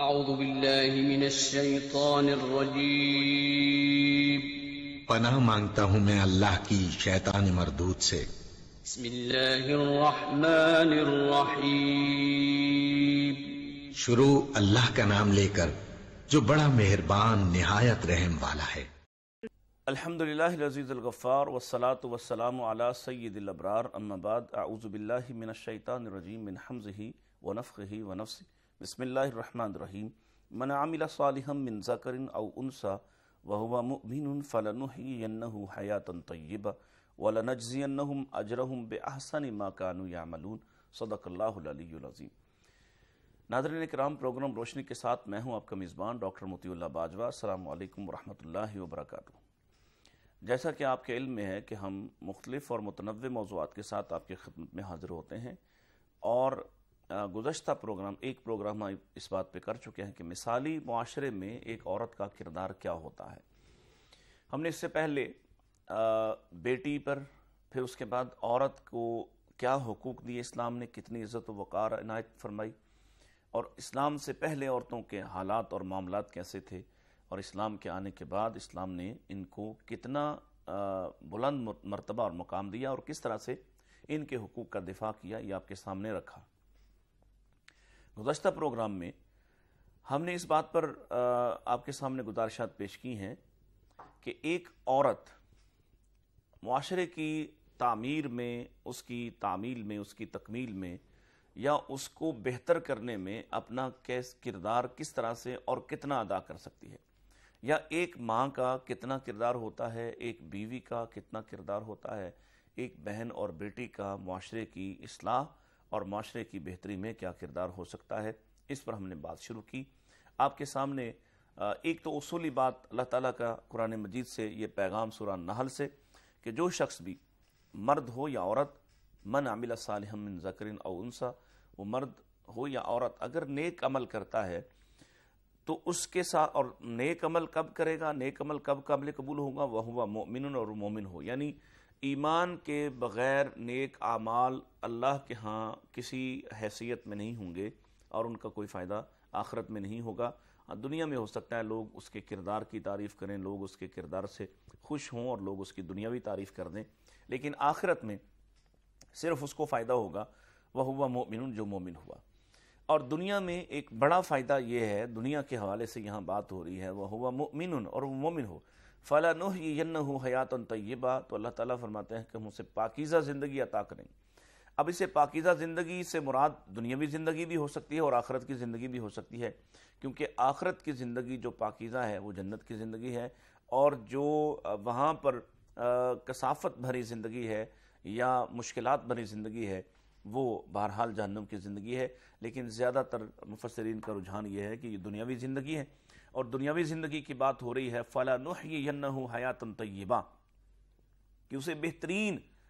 اعوذ باللہ من الشیطان الرجیم پناہ مانگتا ہوں میں اللہ کی شیطان مردود سے۔ بسم اللہ الرحمن الرحیم شروع اللہ کا نام لے کر جو بڑا مہربان نہایت رحم والا ہے۔ الحمدللہ العزیز الغفار والصلاة والسلام علی سید الابرار اما بعد اعوذ باللہ من الشیطان الرجیم من حمزہ ونفخہ ونفسہ بسم اللہ الرحمن الرحیم من عمل صالحا من ذکر او انثى وهو مؤمن فلنحيينه حیاتا طیبہ ولنجزینہم اجرہم باحسن ما كانوا يعملون صدق اللہ العلی العظیم۔ ناظرین کرام، پروگرام روشنی کے ساتھ میں ہوں آپ کا میزبان ڈاکٹر متی اللہ باجوا۔ السلام علیکم ورحمۃ اللہ وبرکاتہ۔ جیسا کہ آپ کے علم میں ہے کہ ہم مختلف اور متنوع موضوعات کے ساتھ آپ کی خدمت میں حاضر ہوتے ہیں، اور گزشتہ ایک پروگرام اس بات پہ کر چکے ہیں کہ مثالی معاشرے میں ایک عورت کا کردار کیا ہوتا ہے۔ ہم نے اس سے پہلے بیٹی پر، پھر اس کے بعد عورت کو کیا حقوق دیے اسلام نے، کتنی عزت و وقار عنایت فرمائی، اور اسلام سے پہلے عورتوں کے حالات اور معاملات کیسے تھے، اور اسلام کے آنے کے بعد اسلام نے ان کو کتنا بلند مرتبہ اور مقام دیا، اور کس طرح سے ان کے حقوق کا دفاع کیا، یہ آپ کے سامنے رکھا۔ گزشتہ پروگرام میں ہم نے اس بات پر آپ کے سامنے گزارشات پیش کی ہیں کہ ایک عورت معاشرے کی تعمیر میں، اس کی تعمیل میں، اس کی تکمیل میں، یا اس کو بہتر کرنے میں اپنا کردار کس طرح سے اور کتنا ادا کر سکتی ہے، یا ایک ماں کا کتنا کردار ہوتا ہے، ایک بیوی کا کتنا کردار ہوتا ہے، ایک بہن اور بیٹی کا معاشرے کی اصلاح اور معاشرے کی بہتری میں کیا کردار ہو سکتا ہے، اس پر ہم نے بات شروع کی۔ آپ کے سامنے ایک تو اصولی بات اللہ تعالیٰ کا قرآن مجید سے یہ پیغام سورہ نحل سے کہ جو شخص بھی مرد ہو یا عورت، من عمل صالحا من ذکر او انثى، وہ مرد ہو یا عورت اگر نیک عمل کرتا ہے تو اس کے ساتھ، اور نیک عمل کب کرے گا، نیک عمل کب قابل قبول ہوگا، وہو مؤمن، اور مومن ہو، یعنی ایمان کے بغیر نیک اعمال اللہ کے ہاں کسی حیثیت میں نہیں ہوں گے، اور ان کا کوئی فائدہ آخرت میں نہیں ہوگا۔ دنیا میں ہو سکتا ہے لوگ اس کے کردار کی تعریف کریں، لوگ اس کے کردار سے خوش ہوں، اور لوگ اس کی دنیاوی تعریف کر دیں، لیکن آخرت میں صرف اس کو فائدہ ہوگا وہو مؤمن، جو مومن ہوا۔ اور دنیا میں ایک بڑا فائدہ یہ ہے، دنیا کے حوالے سے یہاں بات ہو رہی ہے، وہو مؤمن، اور وہ مومن ہو، فَلَنُحْيِيَنَّهُ حَيَاةً طَيِّبَةً، تو اللہ تعالیٰ فرماتے ہیں کہ ہم اسے پاکیزہ زندگی عطا کریں گے۔ اب اسے پاکیزہ زندگی سے مراد دنیاوی زندگی بھی ہو سکتی ہے اور آخرت کی زندگی بھی ہو سکتی ہے، کیونکہ آخرت کی زندگی جو پاکیزہ ہے وہ جنت کی زندگی ہے، اور جو وہاں پر کثافت بھری زندگی ہے یا مشکلات بھری زندگی ہے وہ بہرحال جہنم کی زندگی ہے۔ لیکن زیادہ تر مفسرین کا رجحان یہ ہے کہ یہ دنیاوی زندگی ہے، اور دنیاوی زندگی کی بات ہو رہی ہے فَلَنُحْيِيَنَّهُ حَيَاةً طَيِّبَةً، کہ اسے بہترین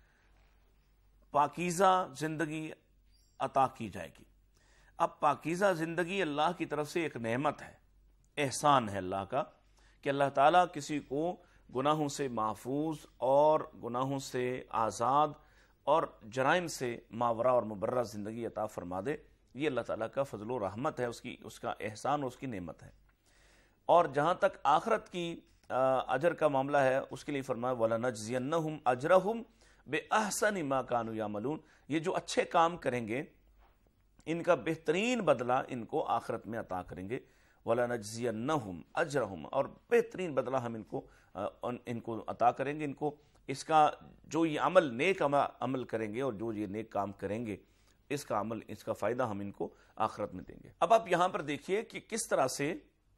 پاکیزہ زندگی عطا کی جائے گی۔ اب پاکیزہ زندگی اللہ کی طرف سے ایک نعمت ہے، احسان ہے اللہ کا، کہ اللہ تعالیٰ کسی کو گناہوں سے محفوظ اور گناہوں سے آزاد اور جرائم سے ماورا اور مبرہ زندگی عطا فرما دے۔ یہ اللہ تعالیٰ کا فضل و رحمت ہے، اس کا احسان اور اس کی نعمت ہے۔ اور جہاں تک آخرت کی اجر کا معاملہ ہے، اس کے لیے فرمایا وَلَنَجْزِيَنَّهُمْ أَجْرَهُمْ بِأَحْسَنِ مَا كَانُوا يَعْمَلُونَ، یہ جو اچھے کام کریں گے ان کا بہترین بدلہ ان کو آخرت میں عطا کریں گے، وَلَنَجْزِيَنَّهُمْ أَجْرَهُمْ، اور بہترین بدلہ ہم ان کو عطا کریں گے، ان کو اس کا جو یہ عمل نیک عمل کریں گے اور جو یہ نیک کام کریں گے، اس کا عمل، اس کا فائدہ ہم ان کو آخرت میں دیں گے۔ اب آپ یہاں پر دیکھیے کہ کس طرح سے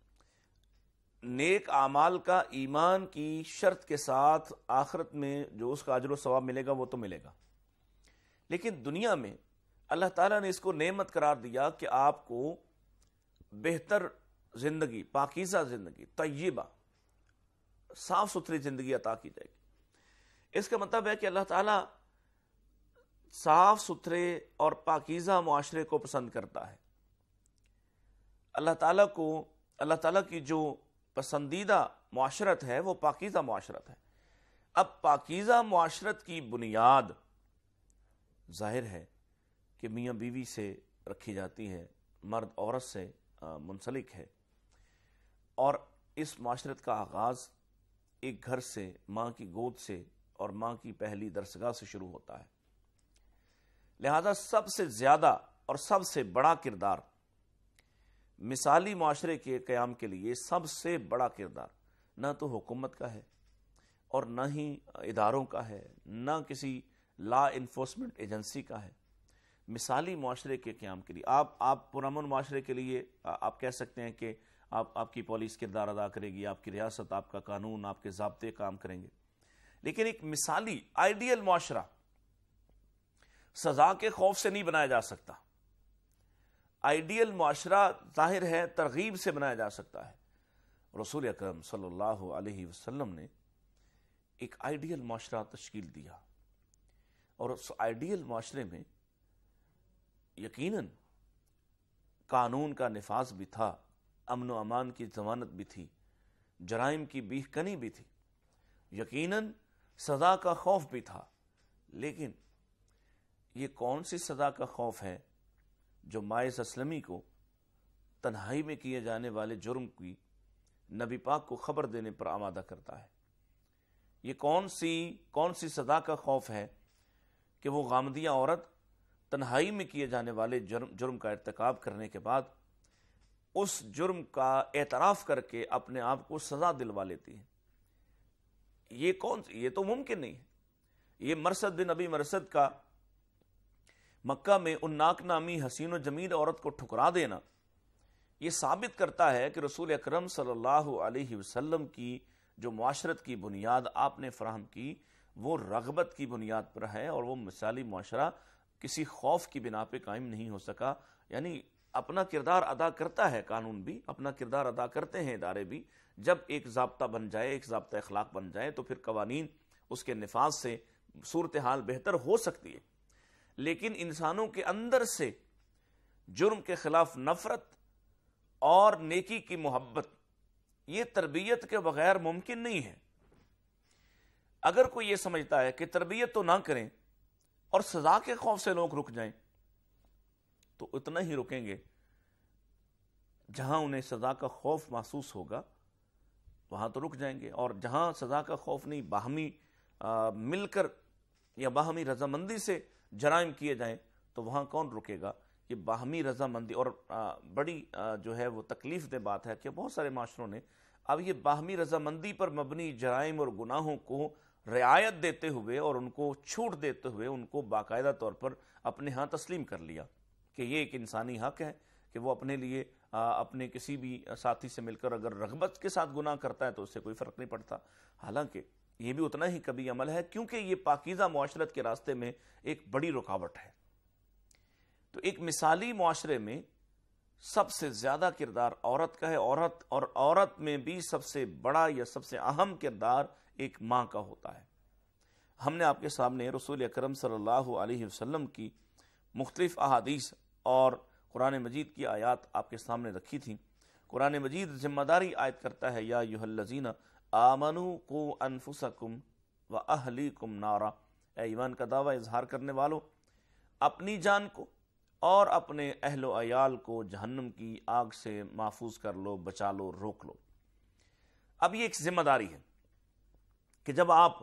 نیک اعمال کا ایمان کی شرط کے ساتھ آخرت میں جو اس کا اجر و ثواب ملے گا وہ تو ملے گا، لیکن دنیا میں اللہ تعالیٰ نے اس کو نعمت قرار دیا کہ آپ کو بہتر زندگی، پاکیزہ زندگی، طیبہ، صاف ستھری زندگی عطا کی جائے گی۔ اس کا مطلب ہے کہ اللہ تعالیٰ صاف ستھرے اور پاکیزہ معاشرے کو پسند کرتا ہے۔ اللہ تعالیٰ کی جو پسندیدہ معاشرت ہے وہ پاکیزہ معاشرت ہے۔ اب پاکیزہ معاشرت کی بنیاد ظاہر ہے کہ میاں بیوی سے رکھی جاتی ہے، مرد عورت سے منسلک ہے، اور اس معاشرت کا آغاز ایک گھر سے، ماں کی گود سے اور ماں کی پہلی درسگاہ سے شروع ہوتا ہے۔ لہذا سب سے زیادہ اور سب سے بڑا کردار، مثالی معاشرے کے قیام کے لیے سب سے بڑا کردار نہ تو حکومت کا ہے اور نہ ہی اداروں کا ہے، نہ کسی لا انفورسمنٹ ایجنسی کا ہے۔ مثالی معاشرے کے قیام کے لیے آپ پرامن معاشرے کے لیے آپ کہہ سکتے ہیں کہ آپ کی پولیس کردار ادا کرے گی، آپ کی ریاست، آپ کا قانون، آپ کے ضابطے کام کریں گے، لیکن ایک مثالی آئیڈیل معاشرہ سزا کے خوف سے نہیں بنایا جا سکتا۔ آئیڈیل معاشرہ ظاہر ہے ترغیب سے بنایا جا سکتا ہے۔ رسول اکرم صلی اللہ علیہ وسلم نے ایک آئیڈیل معاشرہ تشکیل دیا، اور اس آئیڈیل معاشرے میں یقیناً قانون کا نفاذ بھی تھا، امن و امان کی ضمانت بھی تھی، جرائم کی بیخ کنی بھی تھی، یقیناً سزا کا خوف بھی تھا۔ لیکن یہ کون سی سزا کا خوف ہے جو مائز اسلمی کو تنہائی میں کیے جانے والے جرم کی نبی پاک کو خبر دینے پر آمادہ کرتا ہے؟ یہ کون سی سزا کا خوف ہے کہ وہ غامدیہ عورت تنہائی میں کیے جانے والے جرم کا ارتکاب کرنے کے بعد اس جرم کا اعتراف کر کے اپنے آپ کو سزا دلوا لیتی ہے؟ یہ تو ممکن نہیں ہے۔ یہ مرثد بن ابی مرثد کا مکہ میں ان ناک نامی حسین و جمیل عورت کو ٹھکرا دینا یہ ثابت کرتا ہے کہ رسول اکرم صلی اللہ علیہ وسلم کی جو معاشرت کی بنیاد آپ نے فراہم کی وہ رغبت کی بنیاد پر ہے، اور وہ مثالی معاشرہ کسی خوف کی بنا پہ قائم نہیں ہو سکا۔ یعنی اپنا کردار ادا کرتا ہے قانون بھی، اپنا کردار ادا کرتے ہیں ادارے بھی۔ جب ایک ضابطہ بن جائے، ایک ضابطہ اخلاق بن جائے تو پھر قوانین اس کے نفاذ سے صورتحال بہتر ہو سکتی ہے، لیکن انسانوں کے اندر سے جرم کے خلاف نفرت اور نیکی کی محبت یہ تربیت کے بغیر ممکن نہیں ہے۔ اگر کوئی یہ سمجھتا ہے کہ تربیت تو نہ کریں اور سزا کے خوف سے لوگ رک جائیں تو اتنا ہی رکیں گے جہاں انہیں سزا کا خوف محسوس ہوگا وہاں تو رک جائیں گے، اور جہاں سزا کا خوف نہیں، باہمی مل کر یا باہمی رضامندی سے جرائم کیے جائیں تو وہاں کون رکے گا؟ یہ باہمی رضامندی، اور بڑی جو ہے وہ تکلیف دہ بات ہے کہ بہت سارے معاشروں نے اب یہ باہمی رضامندی پر مبنی جرائم اور گناہوں کو رعایت دیتے ہوئے اور ان کو چھوٹ دیتے ہوئے ان کو باقاعدہ طور پر اپنے ہاں تسلیم کر لیا کہ یہ ایک انسانی حق ہے کہ وہ اپنے لیے اپنے کسی بھی ساتھی سے مل کر اگر رغبت کے ساتھ گناہ کرتا ہے تو اس سے کوئی فرق نہیں پڑتا، حالانکہ یہ بھی اتنا ہی کبھی عمل ہے، کیونکہ یہ پاکیزہ معاشرت کے راستے میں ایک بڑی رکاوٹ ہے۔ تو ایک مثالی معاشرے میں سب سے زیادہ کردار عورت کا ہے، عورت میں بھی سب سے بڑا یا سب سے اہم کردار ایک ماں کا ہوتا ہے۔ ہم نے آپ کے سامنے رسول اکرم صلی اللہ علیہ وسلم کی مختلف احادیث اور قرآن مجید کی آیات آپ کے سامنے رکھی تھیں۔ قرآن مجید ذمہ داری عائد کرتا ہے، یا ایھا الذین آمنوا قوا انفسکم واہلیکم نارا، اے ایمان کا دعویٰ اظہار کرنے والوں، اپنی جان کو اور اپنے اہل و عیال کو جہنم کی آگ سے محفوظ کر لو، بچا لو، روک لو۔ اب یہ ایک ذمہ داری ہے کہ جب آپ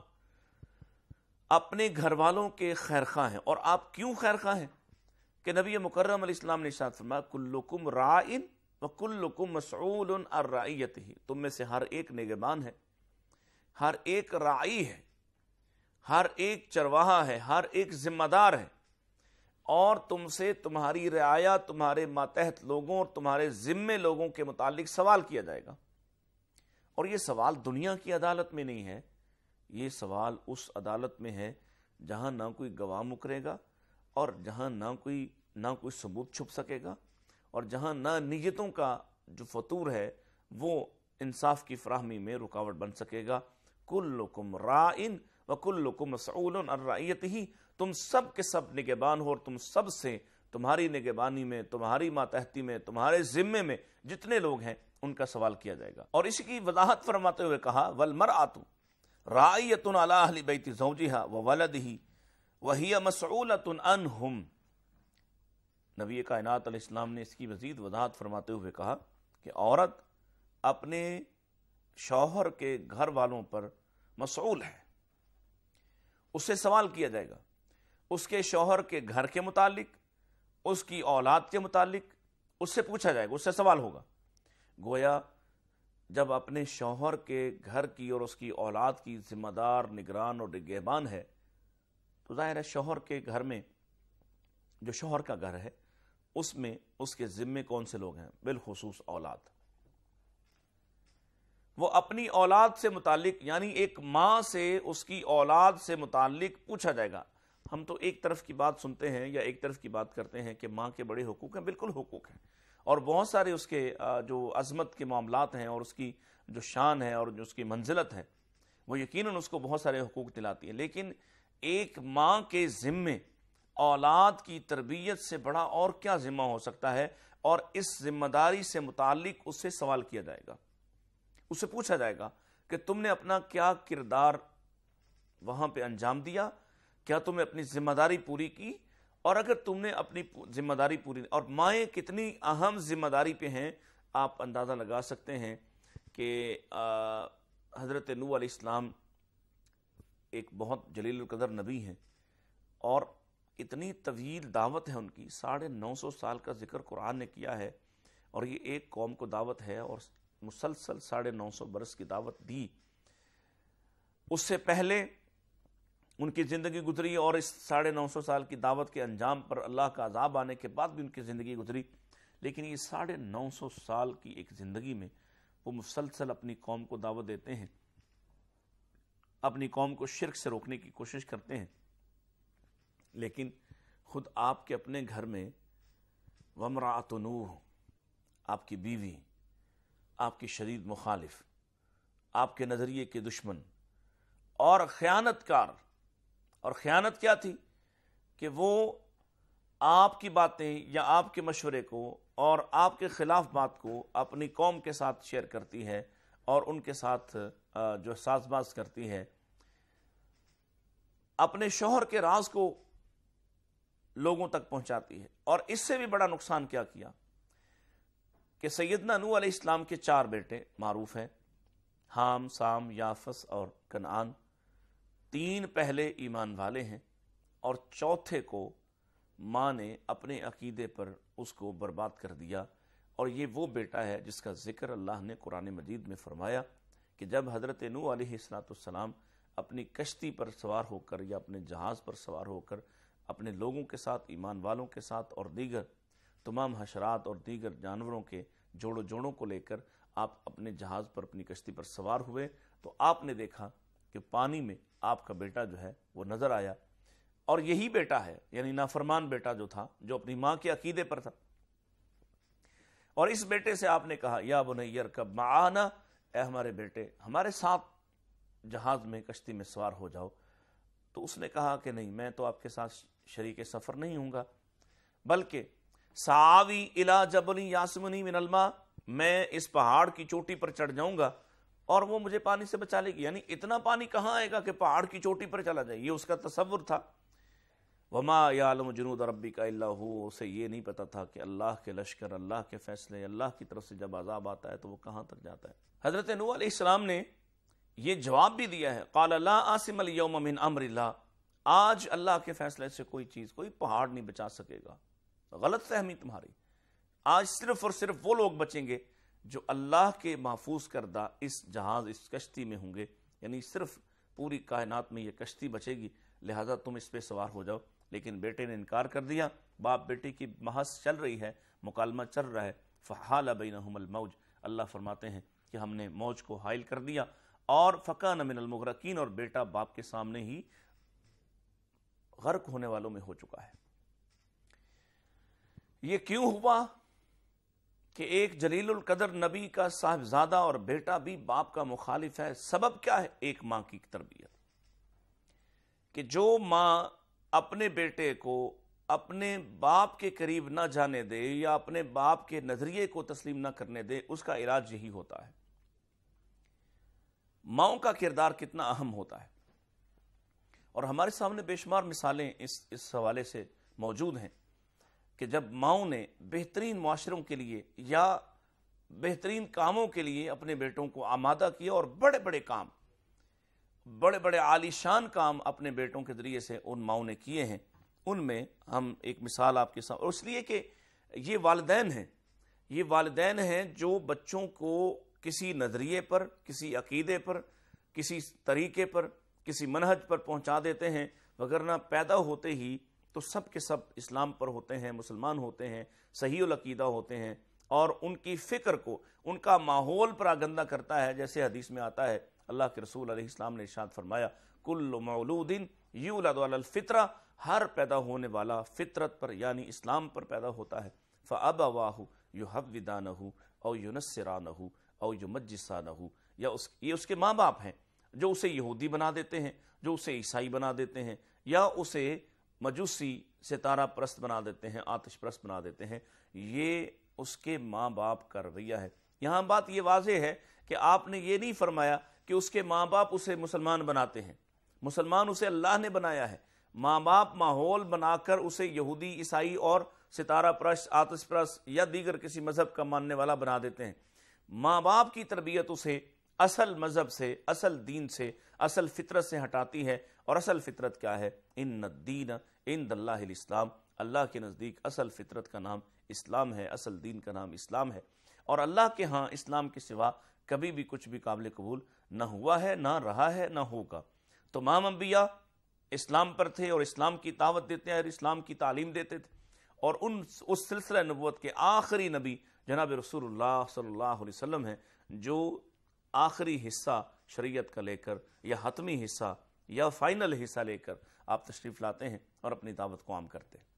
اپنے گھر والوں کے خیرخواہ ہیں، اور آپ کیوں خیرخواہ ہیں کہ نبی مکرم علیہ السلام نے ارشاد فرمایا کلکم راعٍ وکلکم مسئول عن رعیتہ، تم میں سے ہر ایک نگہبان ہے، ہر ایک راعی ہے، ہر ایک چرواہا ہے، ہر ایک ذمہ دار ہے، اور تم سے تمہاری رعایا، تمہارے ماتحت لوگوں اور تمہارے ذمے لوگوں کے متعلق سوال کیا جائے گا۔ اور یہ سوال دنیا کی عدالت میں نہیں ہے، یہ سوال اس عدالت میں ہے جہاں نہ کوئی گواہ مکرے گا، اور جہاں نہ کوئی ثبوت چھپ سکے گا، اور جہاں نہ نیتوں کا جو فطور ہے وہ انصاف کی فراہمی میں رکاوٹ بن سکے گا۔ کلکم راعٍ وکلکم مسئول عن رعیتہ، تم سب کے سب نگہبان ہو، اور تم سب سے تمہاری نگہبانی میں، تمہاری ماتحتی میں، تمہارے ذمے میں جتنے لوگ ہیں ان کا سوال کیا جائے گا۔ اور اسی کی وضاحت فرماتے ہوئے کہا والمرأۃ راعیۃ علی اہل بیت زوجہا وولدہ وہی مسئولۃ عنہم، نبی کائنات علیہ السلام نے اس کی مزید وضاحت فرماتے ہوئے کہا کہ عورت اپنے شوہر کے گھر والوں پر مسئول ہے، اس سے سوال کیا جائے گا، اس کے شوہر کے گھر کے متعلق، اس کی اولاد کے متعلق اس سے پوچھا جائے گا، اس سے سوال ہوگا۔ گویا جب اپنے شوہر کے گھر کی اور اس کی اولاد کی ذمہ دار، نگران اور نگہبان ہے، تو ظاہر ہے شوہر کے گھر میں، جو شوہر کا گھر ہے، اس میں اس کے ذمے کون سے لوگ ہیں؟ بالخصوص اولاد۔ وہ اپنی اولاد سے متعلق، یعنی ایک ماں سے اس کی اولاد سے متعلق پوچھا جائے گا۔ ہم تو ایک طرف کی بات سنتے ہیں یا ایک طرف کی بات کرتے ہیں کہ ماں کے بڑے حقوق ہیں، بالکل حقوق ہیں، اور بہت سارے اس کے جو عظمت کے معاملات ہیں اور اس کی جو شان ہے اور جو اس کی منزلت ہے، وہ یقیناً اس کو بہت سارے حقوق دلاتی ہیں، لیکن ایک ماں کے ذمے اولاد کی تربیت سے بڑا اور کیا ذمہ ہو سکتا ہے؟ اور اس ذمہ داری سے متعلق اس سے سوال کیا جائے گا، اس سے پوچھا جائے گا کہ تم نے اپنا کیا کردار وہاں پہ انجام دیا، کیا تم نے اپنی ذمہ داری پوری کی، اور اگر تم نے اپنی ذمہ داری پوری، اور مائیں کتنی اہم ذمہ داری پہ ہیں، آپ اندازہ لگا سکتے ہیں کہ حضرت نوح علیہ السلام ایک بہت جلیل القدر نبی ہیں، اور اتنی طویل دعوت ہے ان کی، 950 سال کا ذکر قرآن نے کیا ہے، اور یہ ایک قوم کو دعوت ہے اور مسلسل 950 برس کی دعوت دی۔ اس سے پہلے ان کی زندگی گزری، اور اس 950 سال کی دعوت کے انجام پر اللہ کا عذاب آنے کے بعد بھی ان کی زندگی گزری، لیکن یہ 950 سال کی ایک زندگی میں وہ مسلسل اپنی قوم کو دعوت دیتے ہیں، اپنی قوم کو شرک سے روکنے کی کوشش کرتے ہیں، لیکن خود آپ کے اپنے گھر میں وامرأۃ نوح، آپ کی بیوی، آپ کی شدید مخالف، آپ کے نظریے کے دشمن اور خیانت کار، اور خیانت کیا تھی کہ وہ آپ کی باتیں یا آپ کے مشورے کو اور آپ کے خلاف بات کو اپنی قوم کے ساتھ شیئر کرتی ہے اور ان کے ساتھ جو ساز باز کرتی ہے، اپنے شوہر کے راز کو لوگوں تک پہنچاتی ہے۔ اور اس سے بھی بڑا نقصان کیا کیا کہ سیدنا نوح علیہ السلام کے 4 بیٹے معروف ہیں، حام، سام، یافس اور کنعان۔ 3 پہلے ایمان والے ہیں، اور چوتھے کو ماں نے اپنے عقیدے پر اس کو برباد کر دیا، اور یہ وہ بیٹا ہے جس کا ذکر اللہ نے قرآن مجید میں فرمایا کہ جب حضرت نوح علیہ السلام اپنی کشتی پر سوار ہو کر یا اپنے جہاز پر سوار ہو کر اپنے لوگوں کے ساتھ، ایمان والوں کے ساتھ اور دیگر تمام حشرات اور دیگر جانوروں کے جوڑوں کو لے کر آپ اپنے جہاز پر، اپنی کشتی پر سوار ہوئے، تو آپ نے دیکھا کہ پانی میں آپ کا بیٹا جو ہے وہ نظر آیا، اور یہی بیٹا ہے، یعنی نافرمان بیٹا جو تھا، جو اپنی ماں کے عقیدے پر تھا، اور اس بیٹے سے آپ نے کہا یا بنی ارکب معانا، اے ہمارے بیٹے ہمارے ساتھ جہاز میں، کشتی میں سوار ہو جاؤ۔ تو اس نے کہا کہ نہیں، میں تو آپ کے ساتھ شریک سفر نہیں ہوں گا، بلکہ ساوی الی جبل یعصمنی من الماء، میں اس پہاڑ کی چوٹی پر چڑھ جاؤں گا اور وہ مجھے پانی سے بچا لے گی۔ یعنی اتنا پانی کہاں آئے گا کہ پہاڑ کی چوٹی پر چلا جائے، یہ اس کا تصور تھا۔ وما یعلم جنود ربک الا هو، اسے یہ نہیں پتا تھا کہ اللہ کے لشکر، اللہ کے فیصلے، اللہ کی طرف سے جب عذاب آتا ہے تو وہ کہاں تک جاتا ہے۔ حضرت نوح علیہ السلام نے یہ جواب بھی دیا ہے، قال لا عاصم اليوم من امر اللہ، آج اللہ کے فیصلے سے کوئی چیز، کوئی پہاڑ نہیں بچا سکے گا۔ غلط فہمی تمہاری، آج صرف اور صرف وہ لوگ بچیں گے جو اللہ کے محفوظ کردہ اس جہاز، اس کشتی میں ہوں گے، یعنی صرف پوری کائنات میں یہ کشتی بچے گی، لہذا تم اس پہ سوار ہو جاؤ۔ لیکن بیٹے نے انکار کر دیا، باپ بیٹے کی بحث چل رہی ہے، مکالمہ چل رہا ہے، فحال بینہم الموج، اللہ فرماتے ہیں کہ ہم نے موج کو حائل کر دیا، اور فکان من المغرقین، اور بیٹا باپ کے سامنے ہی غرق ہونے والوں میں ہو چکا ہے۔ یہ کیوں ہوا کہ ایک جلیل القدر نبی کا صاحبزادہ اور بیٹا بھی باپ کا مخالف ہے؟ سبب کیا ہے؟ ایک ماں کی تربیت، کہ جو ماں اپنے بیٹے کو اپنے باپ کے قریب نہ جانے دے یا اپنے باپ کے نظریے کو تسلیم نہ کرنے دے، اس کا علاج یہی ہوتا ہے۔ ماؤں کا کردار کتنا اہم ہوتا ہے، اور ہمارے سامنے بے شمار مثالیں اس حوالے سے موجود ہیں کہ جب ماؤں نے بہترین معاشروں کے لیے یا بہترین کاموں کے لیے اپنے بیٹوں کو آمادہ کیا اور بڑے بڑے کام، بڑے بڑے عالی شان کام اپنے بیٹوں کے ذریعے سے ان ماؤں نے کیے ہیں، ان میں ہم ایک مثال آپ کے ساتھ، اور اس لیے کہ یہ والدین ہیں جو بچوں کو کسی نظریے پر، کسی عقیدے پر، کسی طریقے پر، کسی منہج پر پہنچا دیتے ہیں، وگرنہ پیدا ہوتے ہی تو سب کے سب اسلام پر ہوتے ہیں، مسلمان ہوتے ہیں، صحیح العقیدہ ہوتے ہیں، اور ان کی فکر کو ان کا ماحول پر آگندہ کرتا ہے۔ جیسے حدیث میں آتا ہے، اللہ کے رسول علیہ السلام نے ارشاد فرمایا، کل مولود یولد علی الفطرہ، ہر پیدا ہونے والا فطرت پر یعنی اسلام پر پیدا ہوتا ہے، فابواہ یحودانہ او ینصرانہ او یمجسانہ، یا یہ اس کے ماں باپ ہیں جو اسے یہودی بنا دیتے ہیں، جو اسے عیسائی بنا دیتے ہیں، یا اسے مجوسی ستارہ پرست بنا دیتے ہیں، آتش پرست بنا دیتے ہیں۔ یہ اس کے ماں باپ کا رویہ ہے۔ یہاں بات یہ واضح ہے کہ آپ نے یہ نہیں فرمایا کہ اس کے ماں باپ اسے مسلمان بناتے ہیں، مسلمان اسے اللہ نے بنایا ہے۔ ماں باپ ماحول بنا کر اسے یہودی، عیسائی اور ستارہ پرست، آتش پرست یا دیگر کسی مذہب کا ماننے والا بنا دیتے ہیں۔ ماں باپ کی تربیت اسے اصل مذہب سے، اصل دین سے، اصل فطرت سے ہٹاتی ہے، اور اصل فطرت کیا ہے؟ ان الدین عند اللہ الاسلام، اللہ کے نزدیک اصل فطرت کا نام اسلام ہے، اصل دین کا نام اسلام ہے، اور اللہ کے ہاں اسلام کے سوا کبھی بھی کچھ بھی قابل قبول نہ ہوا ہے، نہ رہا ہے، نہ ہوگا۔ تمام انبیاء اسلام پر تھے اور اسلام کی دعوت دیتے ہیں اور اسلام کی تعلیم دیتے تھے، اور اس سلسلہ نبوت کے آخری نبی جناب رسول اللہ صلی اللہ علیہ وسلم ہیں، جو آخری حصہ شریعت کا لے کر یا حتمی حصہ یا فائنل حصہ لے کر آپ تشریف لاتے ہیں اور اپنی دعوت کو عام کرتے ہیں۔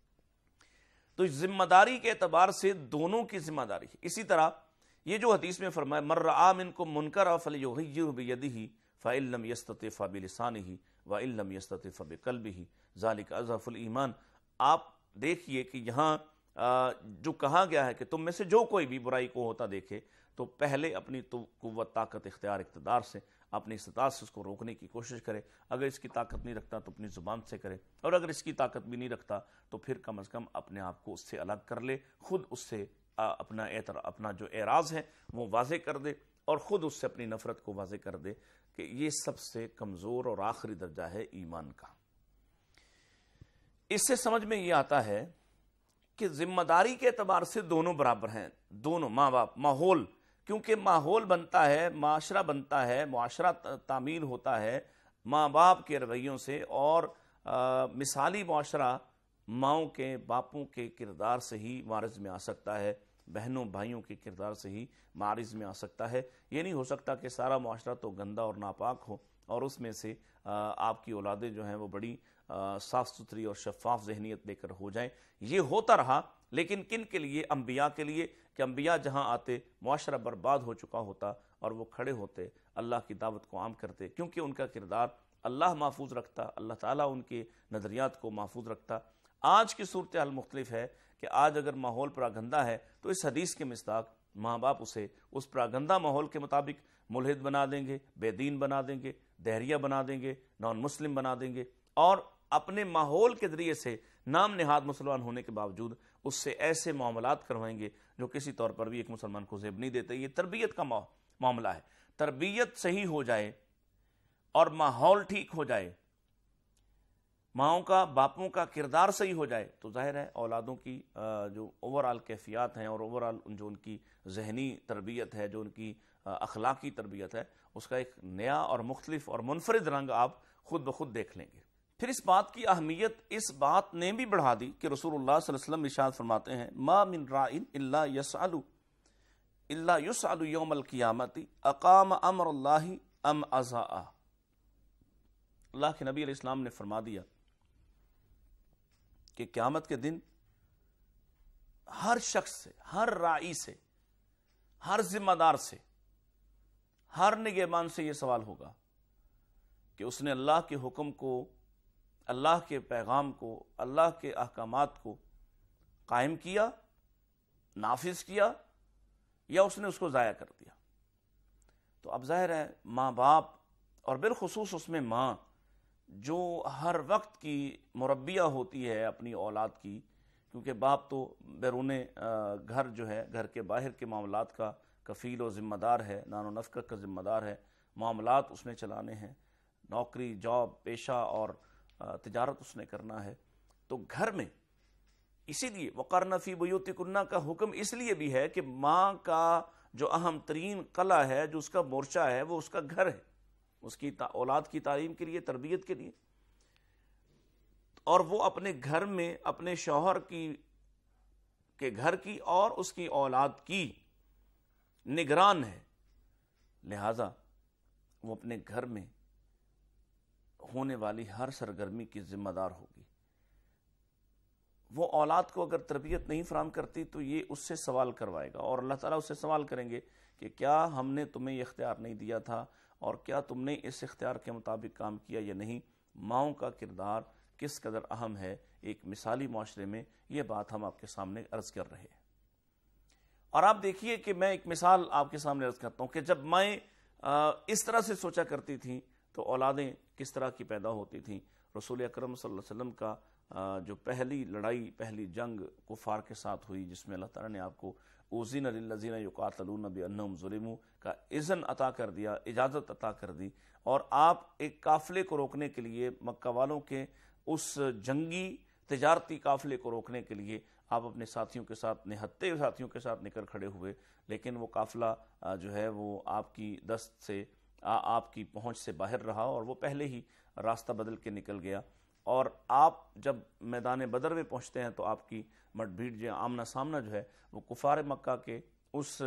تو ذمہ داری کے اعتبار سے دونوں کی ذمہ داری ہے۔ اسی طرح یہ جو حدیث میں فرمایا، من رآ منکم منکرا فلیغیرہ بیدہ فإن لم یستطع فبلسانہ وإن لم یستطع فبقلبہ ذلک اضعف الایمان۔ آپ دیکھیے کہ یہاں جو کہا گیا ہے کہ تم میں سے جو کوئی بھی برائی کو ہوتا دیکھے تو پہلے اپنی قوت، طاقت، اختیار، اقتدار سے، اپنی استطاعت سے اس کو روکنے کی کوشش کرے۔ اگر اس کی طاقت نہیں رکھتا تو اپنی زبان سے کرے، اور اگر اس کی طاقت بھی نہیں رکھتا تو پھر کم از کم اپنے آپ کو اس سے الگ کر لے، خود اس سے اپنا جو اعراض ہے وہ واضح کر دے، اور خود اس سے اپنی نفرت کو واضح کر دے کہ یہ سب سے کمزور اور آخری درجہ ہے ایمان کا۔ اس سے سمجھ میں یہ آتا ہے کہ ذمہ داری کے اعتبار سے دونوں برابر ہیں، دونوں ماں باپ، ماحول، کیونکہ ماحول بنتا ہے، معاشرہ بنتا ہے، معاشرہ تعمیر ہوتا ہے ماں باپ کے رویوں سے، اور مثالی معاشرہ ماؤں کے، باپوں کے کردار سے ہی معرض میں آ سکتا ہے، بہنوں بھائیوں کے کردار سے ہی معرض میں آ سکتا ہے۔ یہ نہیں ہو سکتا کہ سارا معاشرہ تو گندا اور ناپاک ہو اور اس میں سے آپ کی اولادیں جو ہیں وہ بڑی صاف ستھری اور شفاف ذہنیت لے کر ہو جائیں۔ یہ ہوتا رہا، لیکن کن کے لیے؟ انبیاء کے لیے، کہ انبیاء جہاں آتے معاشرہ برباد ہو چکا ہوتا اور وہ کھڑے ہوتے، اللہ کی دعوت کو عام کرتے، کیونکہ ان کا کردار اللہ محفوظ رکھتا، اللہ تعالیٰ ان کے نظریات کو محفوظ رکھتا۔ آج کی صورتحال مختلف ہے کہ آج اگر ماحول پراگندہ ہے تو اس حدیث کے مصداق ماں باپ اسے اس پراگندہ ماحول کے مطابق ملحد بنا دیں گے، بے دین بنا دیں گے، دہریہ بنا دیں گے، نان مسلم بنا دیں گے، اور اپنے ماحول کے ذریعے سے نام نہاد مسلمان ہونے کے باوجود اس سے ایسے معاملات کروائیں گے جو کسی طور پر بھی ایک مسلمان کو زیب نہیں دیتے۔ یہ تربیت کا معاملہ ہے۔ تربیت صحیح ہو جائے اور ماحول ٹھیک ہو جائے، ماؤں کا، باپوں کا کردار صحیح ہو جائے، تو ظاہر ہے اولادوں کی جو اوورآل کیفیات ہیں اور اوورآل جو ان کی ذہنی تربیت ہے، جو ان کی اخلاقی تربیت ہے، اس کا ایک نیا اور مختلف اور منفرد رنگ آپ خود بخود دیکھ لیں گے۔ پھر اس بات کی اہمیت اس بات نے بھی بڑھا دی کہ رسول اللہ صلی اللہ علیہ وسلم ارشاد فرماتے ہیں، ما من رائن الا یسأل یوم القیامت اقام امر اللہ ام ازاء۔ اللہ کے نبی علیہ السلام نے فرما دیا کہ قیامت کے دن ہر شخص سے، ہر رائی سے، ہر ذمہ دار سے، ہر نگہبان سے یہ سوال ہوگا کہ اس نے اللہ کے حکم کو، اللہ کے پیغام کو، اللہ کے احکامات کو قائم کیا، نافذ کیا، یا اس نے اس کو ضائع کر دیا۔ تو اب ظاہر ہے ماں باپ، اور بالخصوص اس میں ماں جو ہر وقت کی مربیہ ہوتی ہے اپنی اولاد کی، کیونکہ باپ تو بیرون گھر جو ہے، گھر کے باہر کے معاملات کا کفیل و ذمہ دار ہے، نان و نفقہ کا ذمہ دار ہے، معاملات اس نے چلانے ہیں، نوکری، جاب، پیشہ اور تجارت اس نے کرنا ہے۔ تو گھر میں اسی لیے وقرن فی بیوتکن کا حکم اس لیے بھی ہے کہ ماں کا جو اہم ترین قلعہ ہے، جو اس کا مورچہ ہے، وہ اس کا گھر ہے، اس کی اولاد کی تعلیم کے لیے، تربیت کے لیے، اور وہ اپنے گھر میں اپنے شوہر کے گھر کی اور اس کی اولاد کی نگران ہے، لہذا وہ اپنے گھر میں ہونے والی ہر سرگرمی کی ذمہ دار ہوگی۔ وہ اولاد کو اگر تربیت نہیں فراہم کرتی تو یہ اس سے سوال کروائے گا، اور اللہ تعالیٰ اس سے سوال کریں گے کہ کیا ہم نے تمہیں یہ اختیار نہیں دیا تھا، اور کیا تم نے اس اختیار کے مطابق کام کیا یا نہیں۔ ماؤں کا کردار کس قدر اہم ہے ایک مثالی معاشرے میں، یہ بات ہم آپ کے سامنے عرض کر رہے ہیں۔ اور آپ دیکھیے کہ میں ایک مثال آپ کے سامنے عرض کرتا ہوں کہ جب میں اس طرح سے سوچا کرتی تھی تو اولادیں کس طرح کی پیدا ہوتی تھیں۔ رسول اکرم صلی اللہ علیہ وسلم کا جو پہلی لڑائی، پہلی جنگ کفار کے ساتھ ہوئی، جس میں اللہ تعالیٰ نے آپ کو اذن للذین یقاتلون بانہم ظلموا کا اذن عطا کر دیا، اجازت عطا کر دی، اور آپ ایک قافلے کو روکنے کے لیے، مکہ والوں کے اس جنگی تجارتی قافلے کو روکنے کے لیے آپ اپنے ساتھیوں کے ساتھ، نہتے ساتھیوں کے ساتھ نکل کھڑے ہوئے، لیکن وہ قافلہ جو ہے وہ آپ کی دست سے، آپ کی پہنچ سے باہر رہا، اور وہ پہلے ہی راستہ بدل کے نکل گیا۔ اور آپ جب میدان بدر میں پہنچتے ہیں تو آپ کی مٹ بھیڑ جو آمنا سامنا جو ہے وہ کفار مکہ کے اس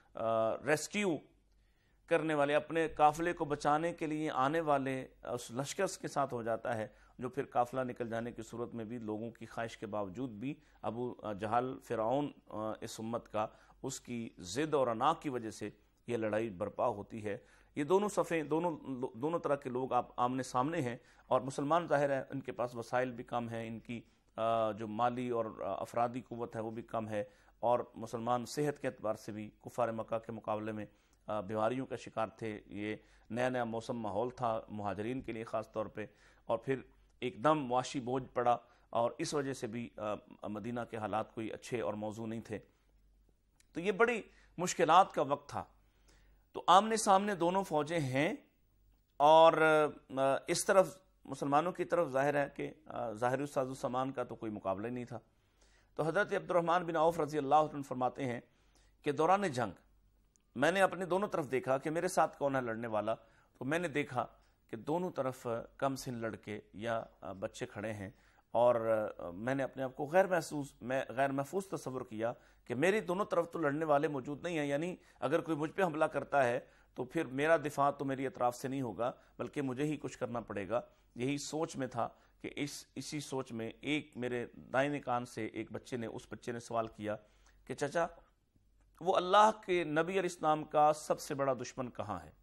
ریسکیو کرنے والے، اپنے قافلے کو بچانے کے لیے آنے والے اس لشکر کے ساتھ ہو جاتا ہے، جو پھر قافلہ نکل جانے کی صورت میں بھی لوگوں کی خواہش کے باوجود بھی ابو جہل فرعون اس امت کا، اس کی ضد اور انا کی وجہ سے یہ لڑائی برپا ہوتی ہے۔ یہ دونوں صفیں، دونوں طرح کے لوگ آپ آمنے سامنے ہیں، اور مسلمان ظاہر ہے ان کے پاس وسائل بھی کم ہیں، ان کی جو مالی اور افرادی قوت ہے وہ بھی کم ہے، اور مسلمان صحت کے اعتبار سے بھی کفار مکہ کے مقابلے میں بیماریوں کا شکار تھے۔ یہ نیا نیا موسم ماحول تھا مہاجرین کے لیے خاص طور پہ، اور پھر ایک دم معاشی بوجھ پڑا، اور اس وجہ سے بھی مدینہ کے حالات کوئی اچھے اور موزوں نہیں تھے، تو یہ بڑی مشکلات کا وقت تھا۔ تو آمنے سامنے دونوں فوجیں ہیں، اور اس طرف مسلمانوں کی طرف ظاہر ہے کہ ظاہری ساز و سامان کا تو کوئی مقابلہ نہیں تھا۔ تو حضرت عبد الرحمن بن عوف رضی اللہ عنہ فرماتے ہیں کہ دوران جنگ میں نے اپنے دونوں طرف دیکھا کہ میرے ساتھ کون ہے لڑنے والا، تو میں نے دیکھا کہ دونوں طرف کم سن لڑکے یا بچے کھڑے ہیں، اور میں نے اپنے آپ کو غیر محفوظ تصور کیا کہ میری دونوں طرف تو لڑنے والے موجود نہیں ہیں، یعنی اگر کوئی مجھ پہ حملہ کرتا ہے تو پھر میرا دفاع تو میری اطراف سے نہیں ہوگا، بلکہ مجھے ہی کچھ کرنا پڑے گا۔ یہی سوچ میں تھا کہ اسی سوچ میں ایک میرے دائیں کان سے ایک اس بچے نے سوال کیا کہ چچا، وہ اللہ کے نبی علیہ السلام کا سب سے بڑا دشمن کہاں ہے؟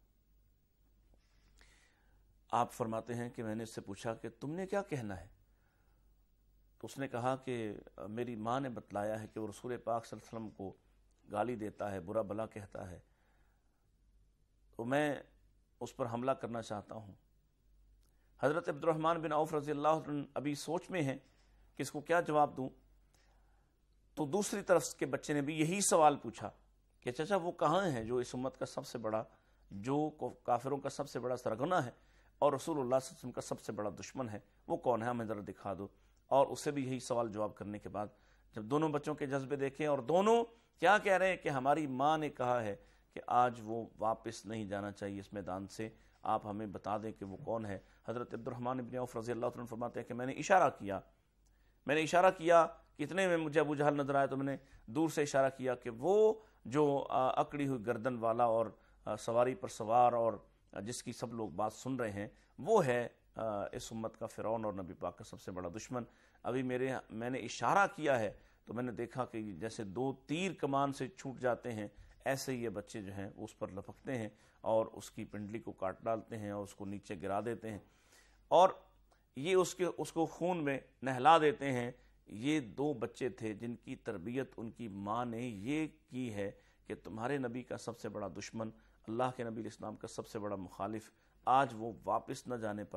آپ فرماتے ہیں کہ میں نے اس سے پوچھا کہ تم نے کیا کہنا ہے؟ تو اس نے کہا کہ میری ماں نے بتلایا ہے کہ وہ رسول پاک صلی اللہ علیہ وسلم کو گالی دیتا ہے، برا بلا کہتا ہے، تو میں اس پر حملہ کرنا چاہتا ہوں۔ حضرت عبد الرحمن بن عوف رضی اللہ عنہ ابھی سوچ میں ہیں کہ اس کو کیا جواب دوں، تو دوسری طرف کے بچے نے بھی یہی سوال پوچھا کہ چچا وہ کہاں ہے جو اس امت کا سب سے بڑا، جو کافروں کا سب سے بڑا سرغنہ ہے اور رسول اللہ صلی اللہ علیہ وسلم کا سب سے بڑا دشمن ہے، وہ کون ہے، ہمیں ذرا دکھا دو۔ اور اسے بھی یہی سوال جواب کرنے کے بعد جب دونوں بچوں کے جذبے دیکھیں، اور دونوں کیا کہہ رہے ہیں کہ ہماری ماں نے کہا ہے کہ آج وہ واپس نہیں جانا چاہیے اس میدان سے، آپ ہمیں بتا دیں کہ وہ کون ہے۔ حضرت عبد الرحمن بن عوف رضی اللہ عنہ فرماتے ہیں کہ میں نے اشارہ کیا کتنے میں مجھے ابو جہل نظر آیا، تو میں نے دور سے اشارہ کیا کہ وہ جو اکڑی ہوئی گردن والا اور سواری پر سوار اور جس کی سب لوگ بات سن رہے ہیں، وہ ہے اس امت کا فرعون اور نبی پاک کا سب سے بڑا دشمن۔ ابھی میں نے اشارہ کیا ہے تو میں نے دیکھا کہ جیسے دو تیر کمان سے چھوٹ جاتے ہیں، ایسے ہی یہ بچے جو ہیں اس پر لپکتے ہیں اور اس کی پنڈلی کو کاٹ ڈالتے ہیں اور اس کو نیچے گرا دیتے ہیں، اور یہ اس کو خون میں نہلا دیتے ہیں۔ یہ دو بچے تھے جن کی تربیت ان کی ماں نے یہ کی ہے کہ تمہارے نبی کا سب سے بڑا دشمن، اللہ کے نبی علیہ السلام کا سب سے بڑا مخالف، آج وہ واپس نہ جانے پائے،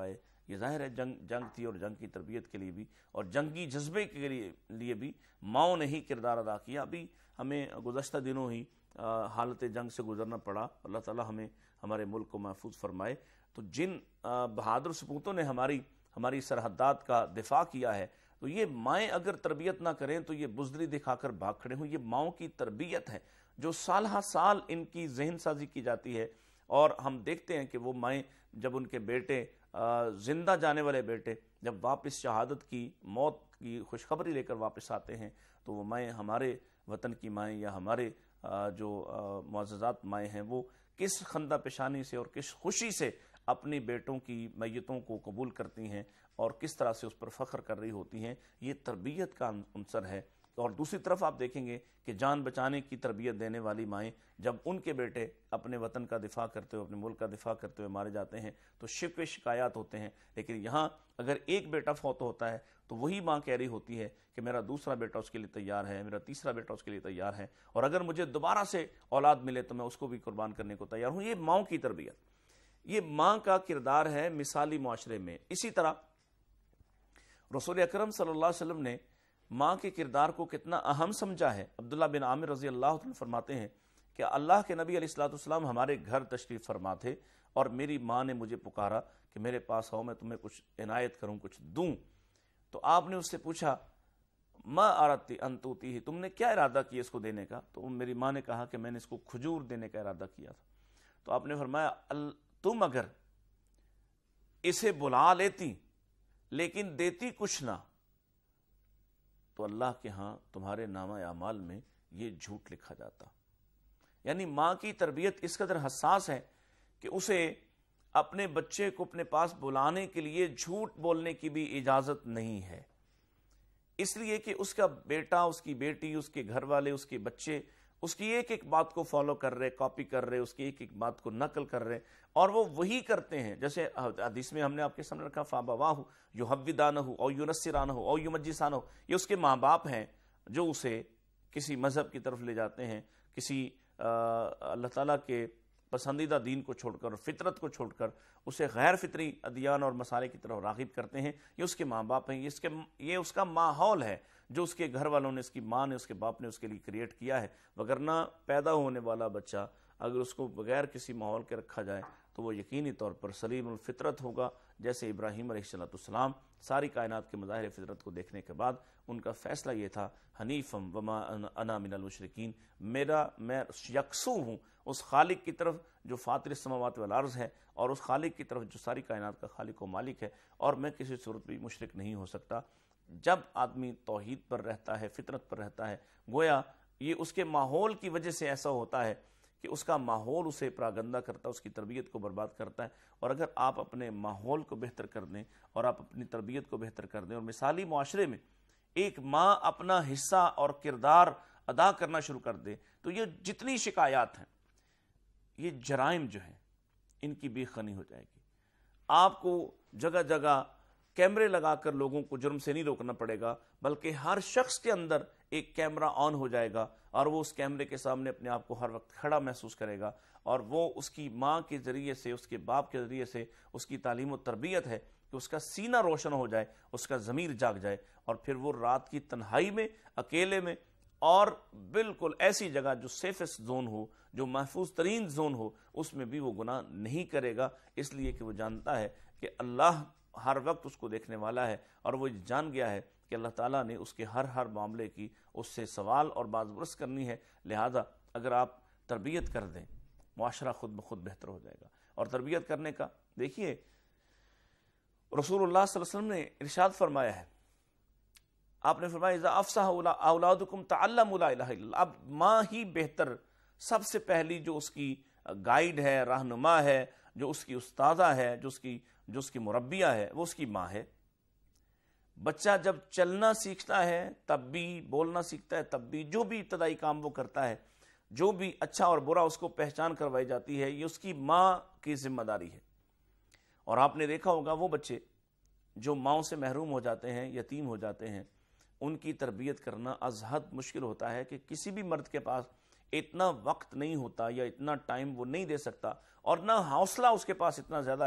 یہ ظاہر ہے جنگ تھی، اور جنگ کی تربیت کے لیے بھی اور جنگی جذبے کے لیے بھی ماؤں نے ہی کردار ادا کیا۔ ابھی ہمیں گزشتہ دنوں ہی حالت جنگ سے گزرنا پڑا، اللہ تعالی ہمیں ہمارے ملک کو محفوظ فرمائے۔ تو جن بہادر سپوتوں نے ہماری سرحدات کا دفاع کیا ہے، تو یہ مائیں اگر تربیت نہ کریں تو یہ بزدلی دکھا کر بھاگ کھڑے ہوں۔ یہ ماؤں کی تربیت ہے جو سال ہر سال ان کی ذہن سازی کی جاتی ہے، اور ہم دیکھتے ہیں کہ وہ مائیں جب ان کے بیٹے زندہ جانے والے بیٹے جب واپس شہادت کی موت کی خوشخبری لے کر واپس آتے ہیں، تو وہ مائیں، ہمارے وطن کی مائیں یا ہمارے جو معززات مائیں ہیں، وہ کس خندہ پیشانی سے اور کس خوشی سے اپنی بیٹوں کی میتوں کو قبول کرتی ہیں اور کس طرح سے اس پر فخر کر رہی ہوتی ہیں۔ یہ تربیت کا عنصر ہے۔ اور دوسری طرف آپ دیکھیں گے کہ جان بچانے کی تربیت دینے والی مائیں جب ان کے بیٹے اپنے وطن کا دفاع کرتے ہوئے، اپنے ملک کا دفاع کرتے ہوئے مارے جاتے ہیں تو شکوے شکایات ہوتے ہیں، لیکن یہاں اگر ایک بیٹا فوت ہوتا ہے تو وہی ماں کہہ رہی ہوتی ہے کہ میرا دوسرا بیٹا اس کے لیے تیار ہے، میرا تیسرا بیٹا اس کے لیے تیار ہے، اور اگر مجھے دوبارہ سے اولاد ملے تو میں اس کو بھی قربان کرنے کو تیار ہوں۔ یہ ماؤں کی تربیت، یہ ماں کا کردار ہے مثالی معاشرے میں۔ اسی طرح رسول اکرم صلی اللہ علیہ وسلم نے ماں کے کردار کو کتنا اہم سمجھا ہے۔ عبداللہ بن عامر رضی اللہ عنہ فرماتے ہیں کہ اللہ کے نبی علیہ السلام ہمارے گھر تشریف فرما تھے اور میری ماں نے مجھے پکارا کہ میرے پاس آؤ، میں تمہیں کچھ عنایت کروں، کچھ دوں۔ تو آپ نے اس سے پوچھا ما اردت ان توتیہ، تم نے کیا ارادہ کیا اس کو دینے کا؟ تو میری ماں نے کہا کہ میں نے اس کو کھجور دینے کا ارادہ کیا تھا۔ تو آپ نے فرمایا تم اگر اسے بلا لیتی لیکن دیتی کچھ نہ، تو اللہ کے ہاں تمہارے نامہ اعمال میں یہ جھوٹ لکھا جاتا۔ یعنی ماں کی تربیت اس قدر حساس ہے کہ اسے اپنے بچے کو اپنے پاس بلانے کے لیے جھوٹ بولنے کی بھی اجازت نہیں ہے، اس لیے کہ اس کا بیٹا، اس کی بیٹی، اس کے گھر والے، اس کے بچے اس کی ایک ایک بات کو فالو کر رہے، کاپی کر رہے، اس کی ایک ایک بات کو نقل کر رہے، اور وہ وہی کرتے ہیں۔ جیسے حدیث میں ہم نے آپ کے سامنے رکھا فَأَبَوَاهُ يُحَوِّدَانَهُ أَوْ يُنَصِّرَانَهُ أَوْ يُمَجِّسَانَهُ، یہ اس کے ماں باپ ہیں جو اسے کسی مذہب کی طرف لے جاتے ہیں، کسی اللہ تعالیٰ کے پسندیدہ دین کو چھوڑ کر اور فطرت کو چھوڑ کر اسے غیر فطری ادیان اور مسائل کی طرف راغب کرتے ہیں۔ یہ اس کے ماں باپ ہیں، یہ اس کا ماحول ہے جو اس کے گھر والوں نے، اس کی ماں نے، اس کے باپ نے اس کے لیے کریٹ کیا ہے۔ وگرنہ پیدا ہونے والا بچہ اگر اس کو بغیر کسی ماحول کے رکھا جائے تو وہ یقینی طور پر سلیم الفطرت ہوگا، جیسے ابراہیم علیہ السلام ساری کائنات کے مظاہر فطرت کو دیکھنے کے بعد ان کا فیصلہ یہ تھا حنیفم وما انا من المشرکین، میں یکسو ہوں اس خالق کی طرف جو فاطر السماوات والارض ہے، اور اس خالق کی طرف جو ساری کائنات کا خالق و مالک ہے، اور میں کسی صورت بھی مشرک نہیں ہو سکتا۔ جب آدمی توحید پر رہتا ہے، فطرت پر رہتا ہے، گویا یہ اس کے ماحول کی وجہ سے ایسا ہوتا ہے کہ اس کا ماحول اسے پراگندہ کرتا ہے، اس کی تربیت کو برباد کرتا ہے۔ اور اگر آپ اپنے ماحول کو بہتر کر دیں اور آپ اپنی تربیت کو بہتر کر دیں اور مثالی معاشرے میں ایک ماں اپنا حصہ اور کردار ادا کرنا شروع کر دے، تو یہ جتنی شکایات ہیں، یہ جرائم جو ہیں، ان کی بھی خنی ہو جائے گی۔ آپ کو جگہ جگہ کیمرے لگا کر لوگوں کو جرم سے نہیں روکنا پڑے گا، بلکہ ہر شخص کے اندر ایک کیمرہ آن ہو جائے گا اور وہ اس کیمرے کے سامنے اپنے آپ کو ہر وقت کھڑا محسوس کرے گا، اور وہ اس کی ماں کے ذریعے سے، اس کے باپ کے ذریعے سے اس کی تعلیم و تربیت ہے کہ اس کا سینہ روشن ہو جائے، اس کا ضمیر جاگ جائے، اور پھر وہ رات کی تنہائی میں، اکیلے میں، اور بالکل ایسی جگہ جو سیفسٹ زون ہو، جو محفوظ ترین زون ہو، اس میں بھی وہ گناہ نہیں کرے گا، اس لیے کہ وہ جانتا ہے کہ اللہ ہر وقت اس کو دیکھنے والا ہے، اور وہ جان گیا ہے کہ اللہ تعالیٰ نے اس کے ہر معاملے کی اس سے سوال اور بازپرس کرنی ہے۔ لہذا اگر آپ تربیت کر دیں، معاشرہ خود بخود بہتر ہو جائے گا۔ اور تربیت کرنے کا دیکھیے رسول اللہ صلی اللہ علیہ وسلم نے ارشاد فرمایا ہے، آپ نے فرمایا اذا افصح اولادکم تعلموا لا الہ الا اللہ۔ اب ماں ہی بہتر، سب سے پہلی جو اس کی گائیڈ ہے، رہنما ہے، جو اس کی استاذہ ہے، جو اس کی مربیہ ہے، وہ اس کی ماں ہے۔ بچہ جب چلنا سیکھتا ہے تب بھی، بولنا سیکھتا ہے تب بھی، جو بھی ابتدائی کام وہ کرتا ہے، جو بھی اچھا اور برا اس کو پہچان کروائی جاتی ہے، یہ اس کی ماں کی ذمہ داری ہے۔ اور آپ نے دیکھا ہوگا وہ بچے جو ماؤں سے محروم ہو جاتے ہیں، یتیم ہو جاتے ہیں، ان کی تربیت کرنا از حد مشکل ہوتا ہے کہ کسی بھی مرد کے پاس اتنا وقت نہیں ہوتا یا اتنا ٹائم وہ نہیں دے سکتا، اور نہ حوصلہ اس کے پاس اتنا زیادہ ہے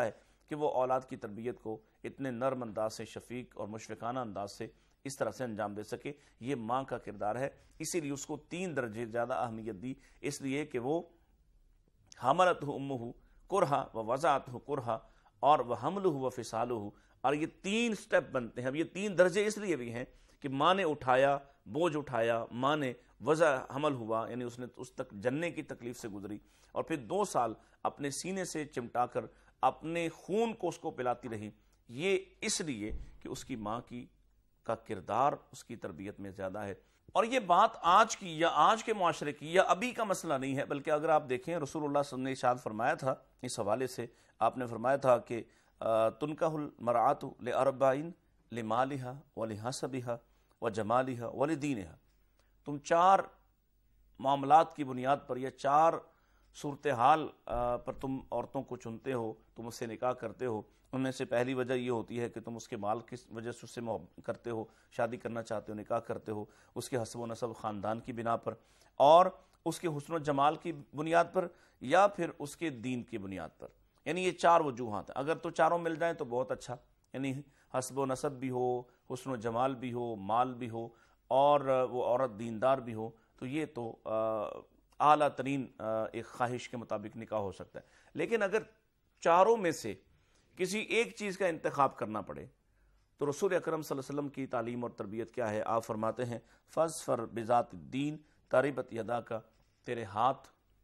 کہ وہ اولاد کی تربیت کو اتنے نرم انداز سے، شفیق اور مشفقانہ انداز سے اس طرح سے انجام دے سکے. یہ ماں کا کردار ہے. اسی لیے اس کو 3 درجے زیادہ اہمیت دی، اس لیے کہ وہ حملتہ امہ کرہا و وضعتہ کرہا اور وحملہ و فصالہ، اور یہ 3 سٹیپ بنتے ہیں. اب یہ 3 درجے اس لیے بھی ہیں کہ ماں نے اٹھایا، بوجھ اٹھایا، ماں نے وضع حمل ہوا، یعنی اس نے اس تک جننے کی تکلیف سے گزری، اور پھر 2 سال اپنے سینے سے چمٹا کر اپنے خون کو اس کو پلاتی رہی. یہ اس لیے کہ اس کی ماں کا کردار اس کی تربیت میں زیادہ ہے. اور یہ بات آج کی یا آج کے معاشرے کی یا ابھی کا مسئلہ نہیں ہے، بلکہ اگر آپ دیکھیں رسول اللہ صلی اللہ علیہ وسلم نے ارشاد فرمایا تھا اس حوالے سے، آپ نے فرمایا تھا کہ تنکح المرأۃ لاربعین لمالہا ولحسبہا وجمالہا ولدینہا. تم 4 معاملات کی بنیاد پر یا 4 صورتحال پر تم عورتوں کو چنتے ہو، تم اس سے نکاح کرتے ہو. ان میں سے پہلی وجہ یہ ہوتی ہے کہ تم اس کے مال کی وجہ سے اس سے محبت کرتے ہو، شادی کرنا چاہتے ہو، نکاح کرتے ہو، اس کے حسب و نسب خاندان کی بنا پر، اور اس کے حسن و جمال کی بنیاد پر، یا پھر اس کے دین کی بنیاد پر. یعنی یہ 4 وجوہات ہیں. اگر تو چاروں مل جائیں تو بہت اچھا، یعنی حسب و نسب بھی ہو، حسن و جمال بھی ہو، مال بھی ہو، اور وہ عورت دیندار بھی ہو، تو یہ تو اعلیٰ ترین ایک خواہش کے مطابق نکاح ہو سکتا ہے. لیکن اگر چاروں میں سے کسی ایک چیز کا انتخاب کرنا پڑے تو رسول اکرم صلی اللہ علیہ وسلم کی تعلیم اور تربیت کیا ہے؟ آپ فرماتے ہیں فاظفر بذات الدین تربت یداک، تیرے ہاتھ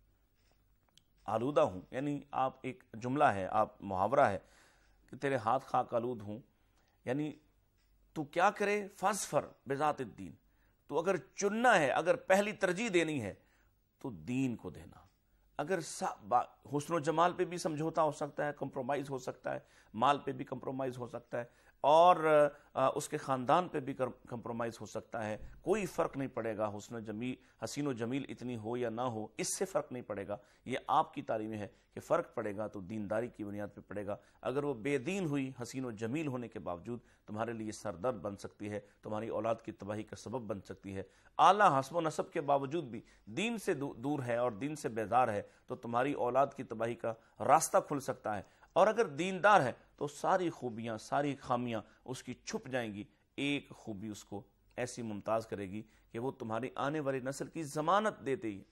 آلودہ ہوں. یعنی آپ ایک جملہ ہے، آپ محاورہ ہے کہ تیرے ہاتھ خاک آلود ہوں. یعنی تو کیا کرے؟ فاظفر بذات الدین. تو اگر چننا ہے، اگر پہلی ترجیح دینی ہے تو دین کو دینا. اگر حسن و جمال پہ بھی سمجھوتا ہو سکتا ہے، کمپرومائز ہو سکتا ہے، مال پہ بھی کمپرومائز ہو سکتا ہے، اور اس کے خاندان پہ بھی کمپرومائز ہو سکتا ہے، کوئی فرق نہیں پڑے گا. حسین و جمیل اتنی ہو یا نہ ہو، اس سے فرق نہیں پڑے گا. یہ آپ کی تعلیم ہے کہ فرق پڑے گا تو دینداری کی بنیاد پہ پڑے گا. اگر وہ بے دین ہوئی، حسین و جمیل ہونے کے باوجود تمہارے لیے سردرد بن سکتی ہے، تمہاری اولاد کی تباہی کا سبب بن سکتی ہے. اعلیٰ حسب و نسب کے باوجود بھی دین سے دور ہے اور دین سے بیزار ہے تو تمہاری اولاد کی تباہی کا راستہ کھل سکتا ہے. اور اگر دیندار ہے تو ساری خوبیاں، ساری خامیاں اس کی چھپ جائیں گی. ایک خوبی اس کو ایسی ممتاز کرے گی کہ وہ تمہاری آنے والی نسل کی ضمانت دیتے ہی.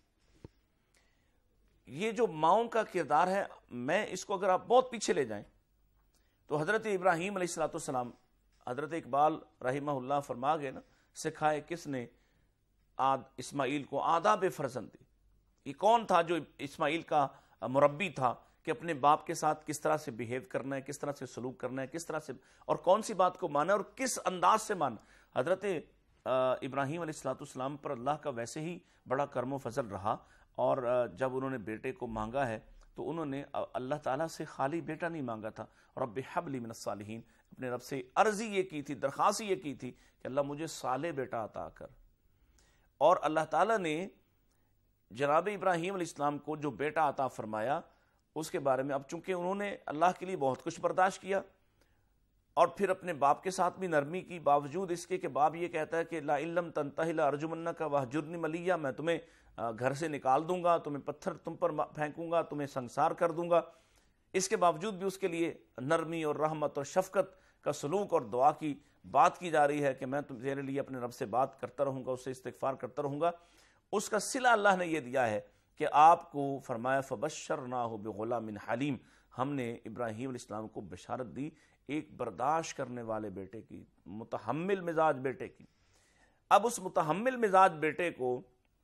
یہ جو ماؤں کا کردار ہے، میں اس کو اگر آپ بہت پیچھے لے جائیں تو حضرت ابراہیم علیہ السلام، حضرت اقبال رحمہ اللہ فرما گئے نا، سکھائے کس نے اسماعیل کو آداب فرزندی. یہ کون تھا جو اسماعیل کا مربی تھا کہ اپنے باپ کے ساتھ کس طرح سے بیہیو کرنا ہے، کس طرح سے سلوک کرنا ہے، کس طرح سے اور کون سی بات کو مانا اور کس انداز سے مانا. حضرت ابراہیم علیہ السلام پر اللہ کا ویسے ہی بڑا کرم و فضل رہا، اور جب انہوں نے بیٹے کو مانگا ہے تو انہوں نے اللہ تعالیٰ سے خالی بیٹا نہیں مانگا تھا، رب ہب لی من الصالحین، اپنے رب سے عرضی یہ کی تھی، درخواست یہ کی تھی کہ اللہ مجھے صالح بیٹا عطا کر. اور اللہ تعالیٰ نے جناب ابراہیم علیہ السلام کو جو بیٹا عطا فرمایا اس کے بارے میں، اب چونکہ انہوں نے اللہ کے لیے بہت کچھ برداشت کیا اور پھر اپنے باپ کے ساتھ بھی نرمی کی، باوجود اس کے کہ باپ یہ کہتا ہے کہ لا علم تنتہی لارجمنک واہجرنی ملیہ، میں تمہیں گھر سے نکال دوں گا، تمہیں پتھر تم پر پھینکوں گا، تمہیں سنسار کر دوں گا. اس کے باوجود بھی اس کے لیے نرمی اور رحمت اور شفقت کا سلوک اور دعا کی بات کی جا رہی ہے کہ میں تیرے لیے اپنے رب سے بات کرتا رہوں گا، اس سے استغفار کرتا رہوں گا. اس کا صلہ اللہ نے یہ دیا ہے کہ آپ کو فرمایا فبشرناہ بغلام حلیم، ہم نے ابراہیم علیہ السلام کو بشارت دی ایک برداشت کرنے والے بیٹے کی، متحمل مزاج بیٹے کی. اب اس متحمل مزاج بیٹے کو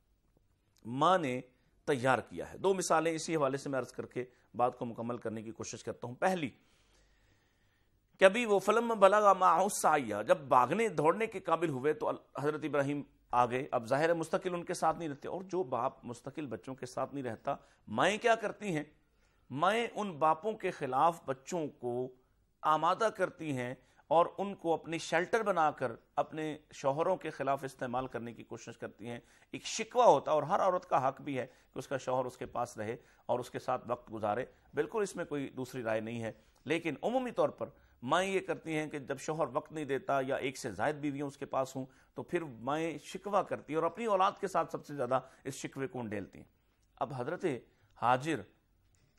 ماں نے تیار کیا ہے. 2 مثالیں اسی حوالے سے میں عرض کر کے بات کو مکمل کرنے کی کوشش کرتا ہوں. پہلی، کبھی وہ فلم بلغ معہ السعی، جب بھاگنے دوڑنے کے قابل ہوئے تو حضرت ابراہیم آگے. اب ظاہر ہے مستقل ان کے ساتھ نہیں رہتے، اور جو باپ مستقل بچوں کے ساتھ نہیں رہتا، مائیں کیا کرتی ہیں؟ مائیں ان باپوں کے خلاف بچوں کو آمادہ کرتی ہیں اور ان کو اپنی شیلٹر بنا کر اپنے شوہروں کے خلاف استعمال کرنے کی کوشش کرتی ہیں. ایک شکوہ ہوتا ہے، اور ہر عورت کا حق بھی ہے کہ اس کا شوہر اس کے پاس رہے اور اس کے ساتھ وقت گزارے، بالکل اس میں کوئی دوسری رائے نہیں ہے. لیکن عمومی طور پر مائیں یہ کرتی ہیں کہ جب شوہر وقت نہیں دیتا یا ایک سے زائد بیویاں اس کے پاس ہوں تو پھر مائیں شکوہ کرتی ہیں اور اپنی اولاد کے ساتھ سب سے زیادہ اس شکوے کو انڈیلتی ہیں. اب حضرت ہاجر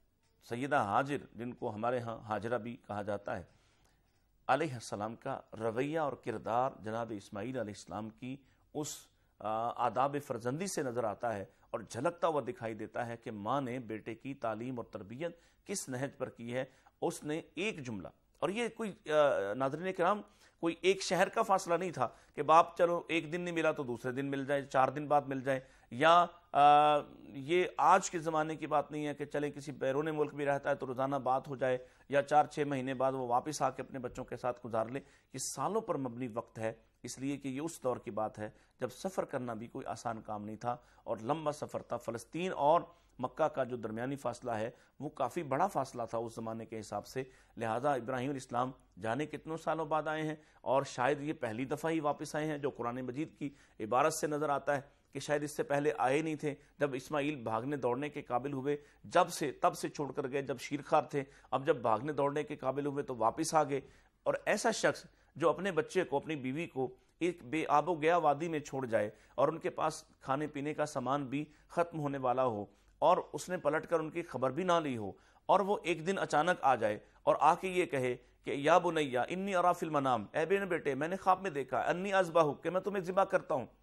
سیدہ ہاجر، جن کو ہمارے ہاں ہاجرہ بھی کہا جاتا ہے، علیہ السلام کا رویہ اور کردار جناب اسماعیل علیہ السلام کی اس آداب فرزندی سے نظر آتا ہے اور جھلکتا ہوا دکھائی دیتا ہے کہ ماں نے بیٹے کی تعلیم اور تربیت کس نہج پر کی ہے۔ اس نے ایک جملہ، اور یہ کوئی ناظرین کرام کوئی ایک شہر کا فاصلہ نہیں تھا کہ باپ چلو ایک دن نہیں ملا تو دوسرے دن مل جائے، 4 دن بعد مل جائے، یا یہ آج کے زمانے کی بات نہیں ہے کہ چلے کسی بیرون ملک بھی رہتا ہے تو روزانہ بات ہو جائے، یا 4-6 مہینے بعد وہ واپس آ کے اپنے بچوں کے ساتھ گزار لے۔ یہ سالوں پر مبنی وقت ہے، اس لیے کہ یہ اس دور کی بات ہے جب سفر کرنا بھی کوئی آسان کام نہیں تھا اور لمبا سفر تھا۔ فلسطین اور مکہ کا جو درمیانی فاصلہ ہے وہ کافی بڑا فاصلہ تھا اس زمانے کے حساب سے، لہٰذا ابراہیم علیہ السلام جانے کتنوں سالوں بعد آئے ہیں، اور شاید یہ پہلی دفعہ ہی واپس آئے ہیں، جو قرآن مجید کی عبارت سے نظر آتا ہے کہ شاید اس سے پہلے آئے نہیں تھے۔ جب اسماعیل بھاگنے دوڑنے کے قابل ہوئے تب سے چھوڑ کر گئے، جب شیرخوار تھے، اب جب بھاگنے دوڑنے کے قابل ہوئے تو واپس آ گئے۔ اور ایسا شخص جو اپنے بچے کو، اپنی بیوی کو ایک بے آب و گیا وادی میں چھوڑ جائے اور ان کے پاس کھانے پینے کا سامان بھی ختم ہونے والا ہو، اور اس نے پلٹ کر ان کی خبر بھی نہ لی ہو، اور وہ ایک دن اچانک آ جائے اور آ کے یہ کہے کہ یا بنیا انی ارا فی المنام، اے بیٹے میں نے خواب میں دیکھا انی اذبحک، کہ میں تمہیں ذبح کرتا ہوں۔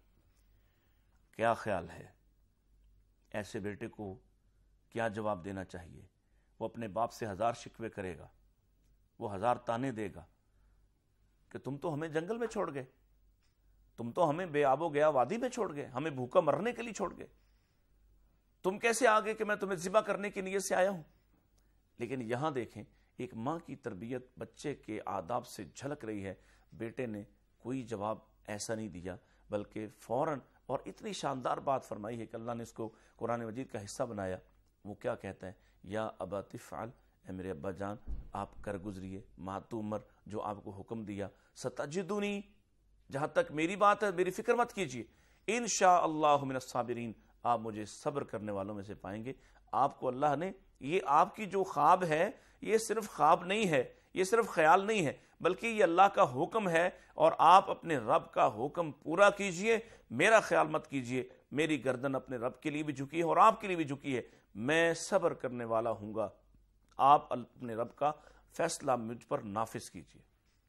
کیا خیال ہے ایسے بیٹے کو کیا جواب دینا چاہیے؟ وہ اپنے باپ سے 1000 شکوے کرے گا، وہ 1000 تانے دے گا کہ تم تو ہمیں جنگل میں چھوڑ گئے، تم تو ہمیں بے آب و گیا وادی میں چھوڑ گئے، ہمیں بھوکا مرنے کے لیے چھوڑ گئے، تم کیسے آگے کہ میں تمہیں ذبح کرنے کی نیت سے آیا ہوں۔ لیکن یہاں دیکھیں ایک ماں کی تربیت بچے کے آداب سے جھلک رہی ہے۔ بیٹے نے کوئی جواب ایسا نہیں دیا، بلکہ فوراً اور اتنی شاندار بات فرمائی ہے کہ اللہ نے اس کو قرآن مجید کا حصہ بنایا۔ وہ کیا کہتا ہے؟ یا ابا تفعل، اے میرے ابا جان آپ کر گزریے ما تؤمر، جو آپ کو حکم دیا، ستجدنی، جہاں تک میری بات ہے میری فکر مت کیجیے، انشاءاللہ من الصابرین، آپ مجھے صبر کرنے والوں میں سے پائیں گے۔ آپ کو اللہ نے یہ آپ کی جو خواب ہے یہ صرف خواب نہیں ہے، یہ صرف خیال نہیں ہے، بلکہ یہ اللہ کا حکم ہے، اور آپ اپنے رب کا حکم پورا کیجئے، میرا خیال مت کیجئے۔ میری گردن اپنے رب کے لیے بھی جھکی ہے اور آپ کے لیے بھی جھکی ہے، میں صبر کرنے والا ہوں گا، آپ اپنے رب کا فیصلہ مجھ پر نافذ کیجئے۔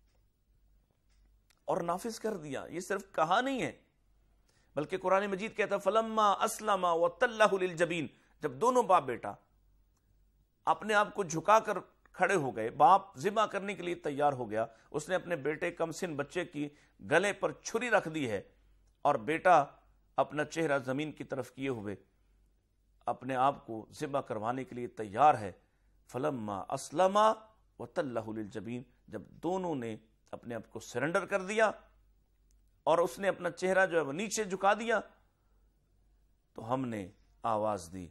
اور نافذ کر دیا، یہ صرف کہا نہیں ہے، بلکہ قرآن مجید کہتا فلما اسلم وتلہ للجبین، جب دونوں باپ بیٹا اپنے آپ کو جھکا کر کھڑے ہو گئے، باپ ذبح کرنے کے لیے تیار ہو گیا، اس نے اپنے بیٹے کمسن بچے کی گلے پر چھری رکھ دی ہے، اور بیٹا اپنا چہرہ زمین کی طرف کیے ہوئے اپنے آپ کو ذبح کروانے کے لیے تیار ہے۔ فلما اسلم وتلہ للجبین، جب دونوں نے اپنے آپ کو سرنڈر کر دیا اور اس نے اپنا چہرہ جو ہے وہ نیچے جھکا دیا، تو ہم نے آواز دی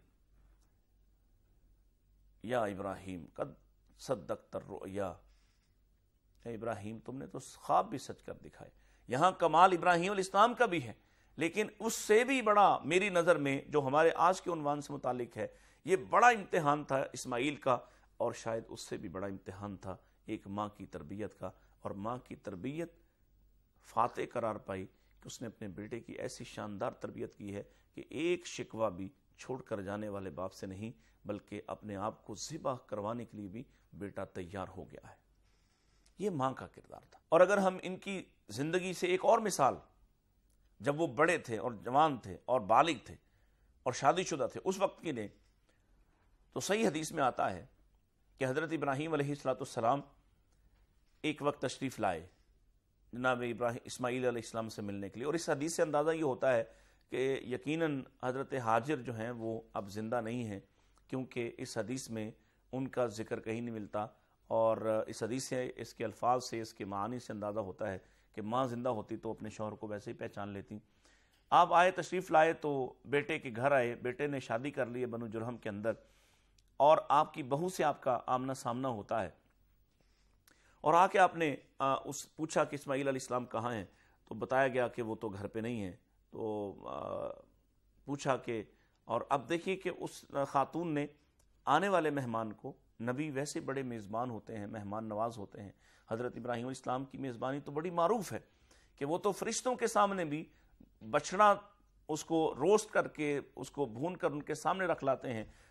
یا ابراہیم قد صدقت الرؤیا، اے ابراہیم تم نے تو خواب بھی سچ کر دکھائے۔ یہاں کمال ابراہیم علیہ السلام کا بھی ہے، لیکن اس سے بھی بڑا میری نظر میں جو ہمارے آج کے عنوان سے متعلق ہے، یہ بڑا امتحان تھا اسماعیل کا، اور شاید اس سے بھی بڑا امتحان تھا ایک ماں کی تربیت کا۔ اور ماں کی تربیت فاتح قرار پائی کہ اس نے اپنے بیٹے کی ایسی شاندار تربیت کی ہے کہ ایک شکوہ بھی چھوڑ کر جانے والے باپ سے نہیں، بلکہ اپنے آپ کو ذبح کروانے کے لیے بھی بیٹا تیار ہو گیا ہے۔ یہ ماں کا کردار تھا۔ اور اگر ہم ان کی زندگی سے ایک اور مثال، جب وہ بڑے تھے اور جوان تھے اور بالغ تھے اور شادی شدہ تھے اس وقت کی لیں، تو صحیح حدیث میں آتا ہے کہ حضرت ابراہیم علیہ السلام ایک وقت تشریف لائے جناب اسماعیل علیہ السلام سے ملنے کے لیے، اور اس حدیث سے اندازہ یہ ہوتا ہے کہ یقیناً حضرت ہاجر جو ہیں وہ اب زندہ نہیں ہیں، کیونکہ اس حدیث میں ان کا ذکر کہیں نہیں ملتا، اور اس حدیث سے، اس کے الفاظ سے، اس کے معانی سے اندازہ ہوتا ہے کہ ماں زندہ ہوتی تو اپنے شوہر کو ویسے ہی پہچان لیتی۔ آپ آئے، تشریف لائے تو بیٹے کے گھر آئے، بیٹے نے شادی کر لی ہے بنو جرہم کے اندر، اور آپ کی بہو سے آپ کا آمنا سامنا ہوتا ہے، اور آ کے آپ نے پوچھا کہ اسماعیل علیہ السلام کہاں ہیں، تو بتایا گیا کہ وہ تو گھر پہ نہیں ہیں۔ تو پوچھا کہ، اور اب دیکھیے کہ اس خاتون نے آنے والے مہمان کو، نبی ویسے بڑے میزبان ہوتے ہیں، مہمان نواز ہوتے ہیں، حضرت ابراہیم علیہ السلام کی میزبانی تو بڑی معروف ہے کہ وہ تو فرشتوں کے سامنے بھی بچڑا اس کو روسٹ کر کے، اس کو بھون کر ان کے سامنے رکھ لاتے ہیں،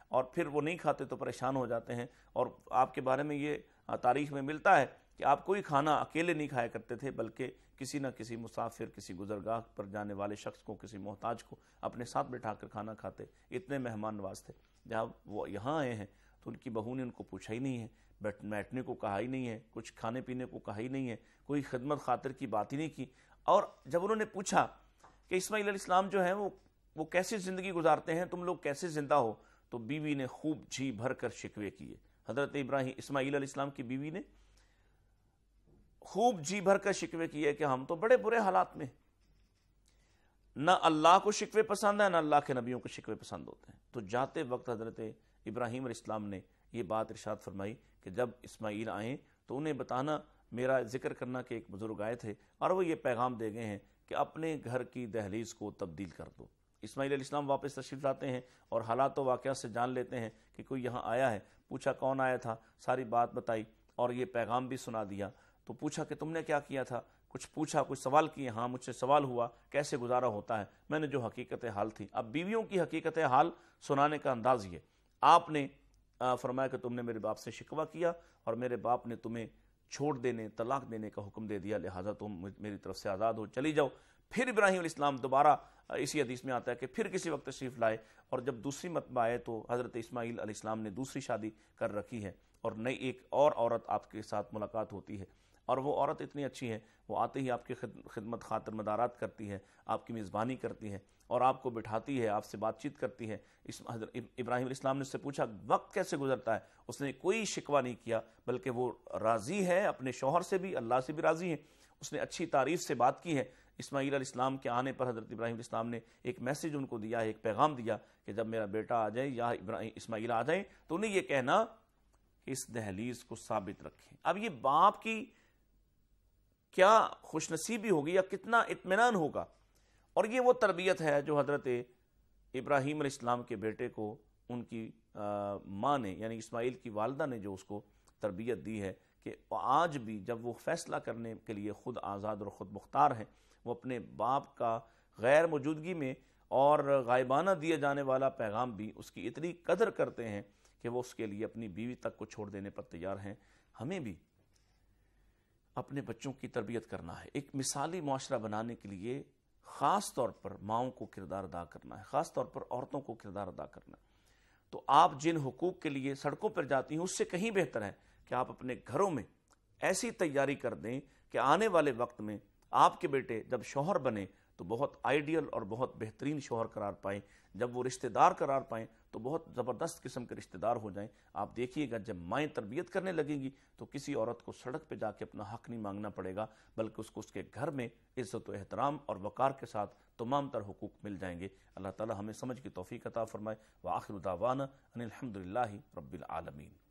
اور پھر وہ نہیں کھاتے تو پریشان ہو جاتے ہیں. اور آپ کے بارے میں یہ تاریخ میں ملتا ہے کہ آپ کوئی کھانا اکیلے نہیں کھایا کرتے تھے، بلکہ کسی نہ کسی مسافر، کسی گزرگاہ پر جانے والے شخص کو، کسی محتاج کو اپنے ساتھ بٹھا کر کھانا کھاتے. اتنے مہمان نواز تھے. جب وہ یہاں آئے ہیں تو ان کی بہو نے ان کو پوچھا ہی نہیں ہے، بیٹھنے کو کہا ہی نہیں ہے، کچھ کھانے پینے کو کہا ہی نہیں ہے، کوئی خدمت خاطر کی بات ہی نہیں کی. اور جب انہوں نے پوچھا کہ اسماعیل علیہ السلام جو ہیں وہ کیسے زندگی گزارتے ہیں، تم لوگ کیسے زندہ ہو، تو بیوی نے خوب جی بھر کر شکوے کیے. حضرت اسماعیل علیہ السلام کی بیوی نے خوب جی بھر کر شکوے کیے کہ ہم تو بڑے برے حالات میں، نہ اللہ کو شکوے پسند ہے، نہ اللہ کے نبیوں کو شکوے پسند ہوتے ہیں. تو جاتے وقت حضرت ابراہیم علیہ السلام نے یہ بات ارشاد فرمائی کہ جب اسماعیل آئیں تو انہیں بتانا، میرا ذکر کرنا کہ ایک بزرگ آئے تھے اور وہ یہ پیغام دے گئے ہیں کہ اپنے گھر کی دہلیز کو تبدیل کر دو. اسماعیل علیہ السلام واپس تشریف لاتے ہیں اور حالات و واقعات سے جان لیتے ہیں کہ کوئی یہاں آیا ہے. پوچھا کون آیا تھا، ساری بات بتائی اور یہ پیغام بھی سنا دیا. تو پوچھا کہ تم نے کیا کیا تھا، کچھ پوچھا، کچھ سوال کیے. ہاں مجھ سے سوال ہوا کیسے گزارا ہوتا ہے، میں نے جو حقیقت حال تھی. اب بیویوں کی حقیقت حال سنانے کا انداز یہ، آپ نے فرمایا کہ تم نے میرے باپ سے شکوہ کیا اور میرے باپ نے تمہیں چھوڑ دینے، طلاق دینے کا حکم دے دیا، لہٰذا تم میری طرف سے آزاد ہو، چلی جاؤ. پھر ابراہیم علیہ السلام دوبارہ، اسی حدیث میں آتا ہے کہ پھر کسی وقت تشریف لائے اور جب دوسری مرتبہ آئے تو حضرت اسماعیل علیہ السلام نے دوسری شادی کر رکھی ہے اور نئی ایک اور عورت آپ کے ساتھ ملاقات ہوتی ہے. اور وہ عورت اتنی اچھی ہے، وہ آتے ہی آپ کی خدمت خاطر مدارات کرتی ہے، آپ کی میزبانی کرتی ہے اور آپ کو بٹھاتی ہے، آپ سے بات چیت کرتی ہے. حضرت ابراہیم علیہ السلام نے اس سے پوچھا وقت کیسے گزرتا ہے، اس نے کوئی شکوہ نہیں کیا، بلکہ وہ راضی ہے اپنے شوہر سے بھی، اللہ سے بھی راضی ہے. اس نے اچھی تعریف سے بات کی ہے. اسماعیل علیہ السلام کے آنے پر حضرت ابراہیم علیہ السلام نے ایک میسیج ان کو دیا ہے، ایک پیغام دیا کہ جب میرا بیٹا آ جائے یا اسماعیل آ جائیں تو انہیں یہ کہنا کہ اس دہلیز کو ثابت رکھیں. اب یہ باپ کی کیا خوش نصیبی ہوگی یا کتنا اطمینان ہوگا. اور یہ وہ تربیت ہے جو حضرت ابراہیم علیہ السلام کے بیٹے کو ان کی ماں نے، یعنی اسماعیل کی والدہ نے جو اس کو تربیت دی ہے کہ آج بھی جب وہ فیصلہ کرنے کے لیے خود آزاد اور خود مختار ہیں، وہ اپنے باپ کا غیر موجودگی میں اور غائبانہ دیا جانے والا پیغام بھی اس کی اتنی قدر کرتے ہیں کہ وہ اس کے لیے اپنی بیوی تک کو چھوڑ دینے پر تیار ہیں. ہمیں بھی اپنے بچوں کی تربیت کرنا ہے. ایک مثالی معاشرہ بنانے کے لیے خاص طور پر ماؤں کو کردار ادا کرنا ہے، خاص طور پر عورتوں کو کردار ادا کرنا ہے. تو آپ جن حقوق کے لیے سڑکوں پر جاتی ہیں اس سے کہیں بہتر ہے کہ آپ اپنے گھروں میں ایسی تیاری کر دیں کہ آنے والے وقت میں آپ کے بیٹے جب شوہر بنے تو بہت آئیڈیل اور بہت بہترین شوہر قرار پائیں، جب وہ رشتہ دار قرار پائیں تو بہت زبردست قسم کے رشتہ دار ہو جائیں. آپ دیکھیے گا جب مائیں تربیت کرنے لگیں گی تو کسی عورت کو سڑک پہ جا کے اپنا حق نہیں مانگنا پڑے گا، بلکہ اس کو اس کے گھر میں عزت و احترام اور وقار کے ساتھ تمام تر حقوق مل جائیں گے. اللہ تعالی ہمیں سمجھ کی توفیق عطا فرمائے. وآخر دعوانا ان الحمد للہ رب العالمین.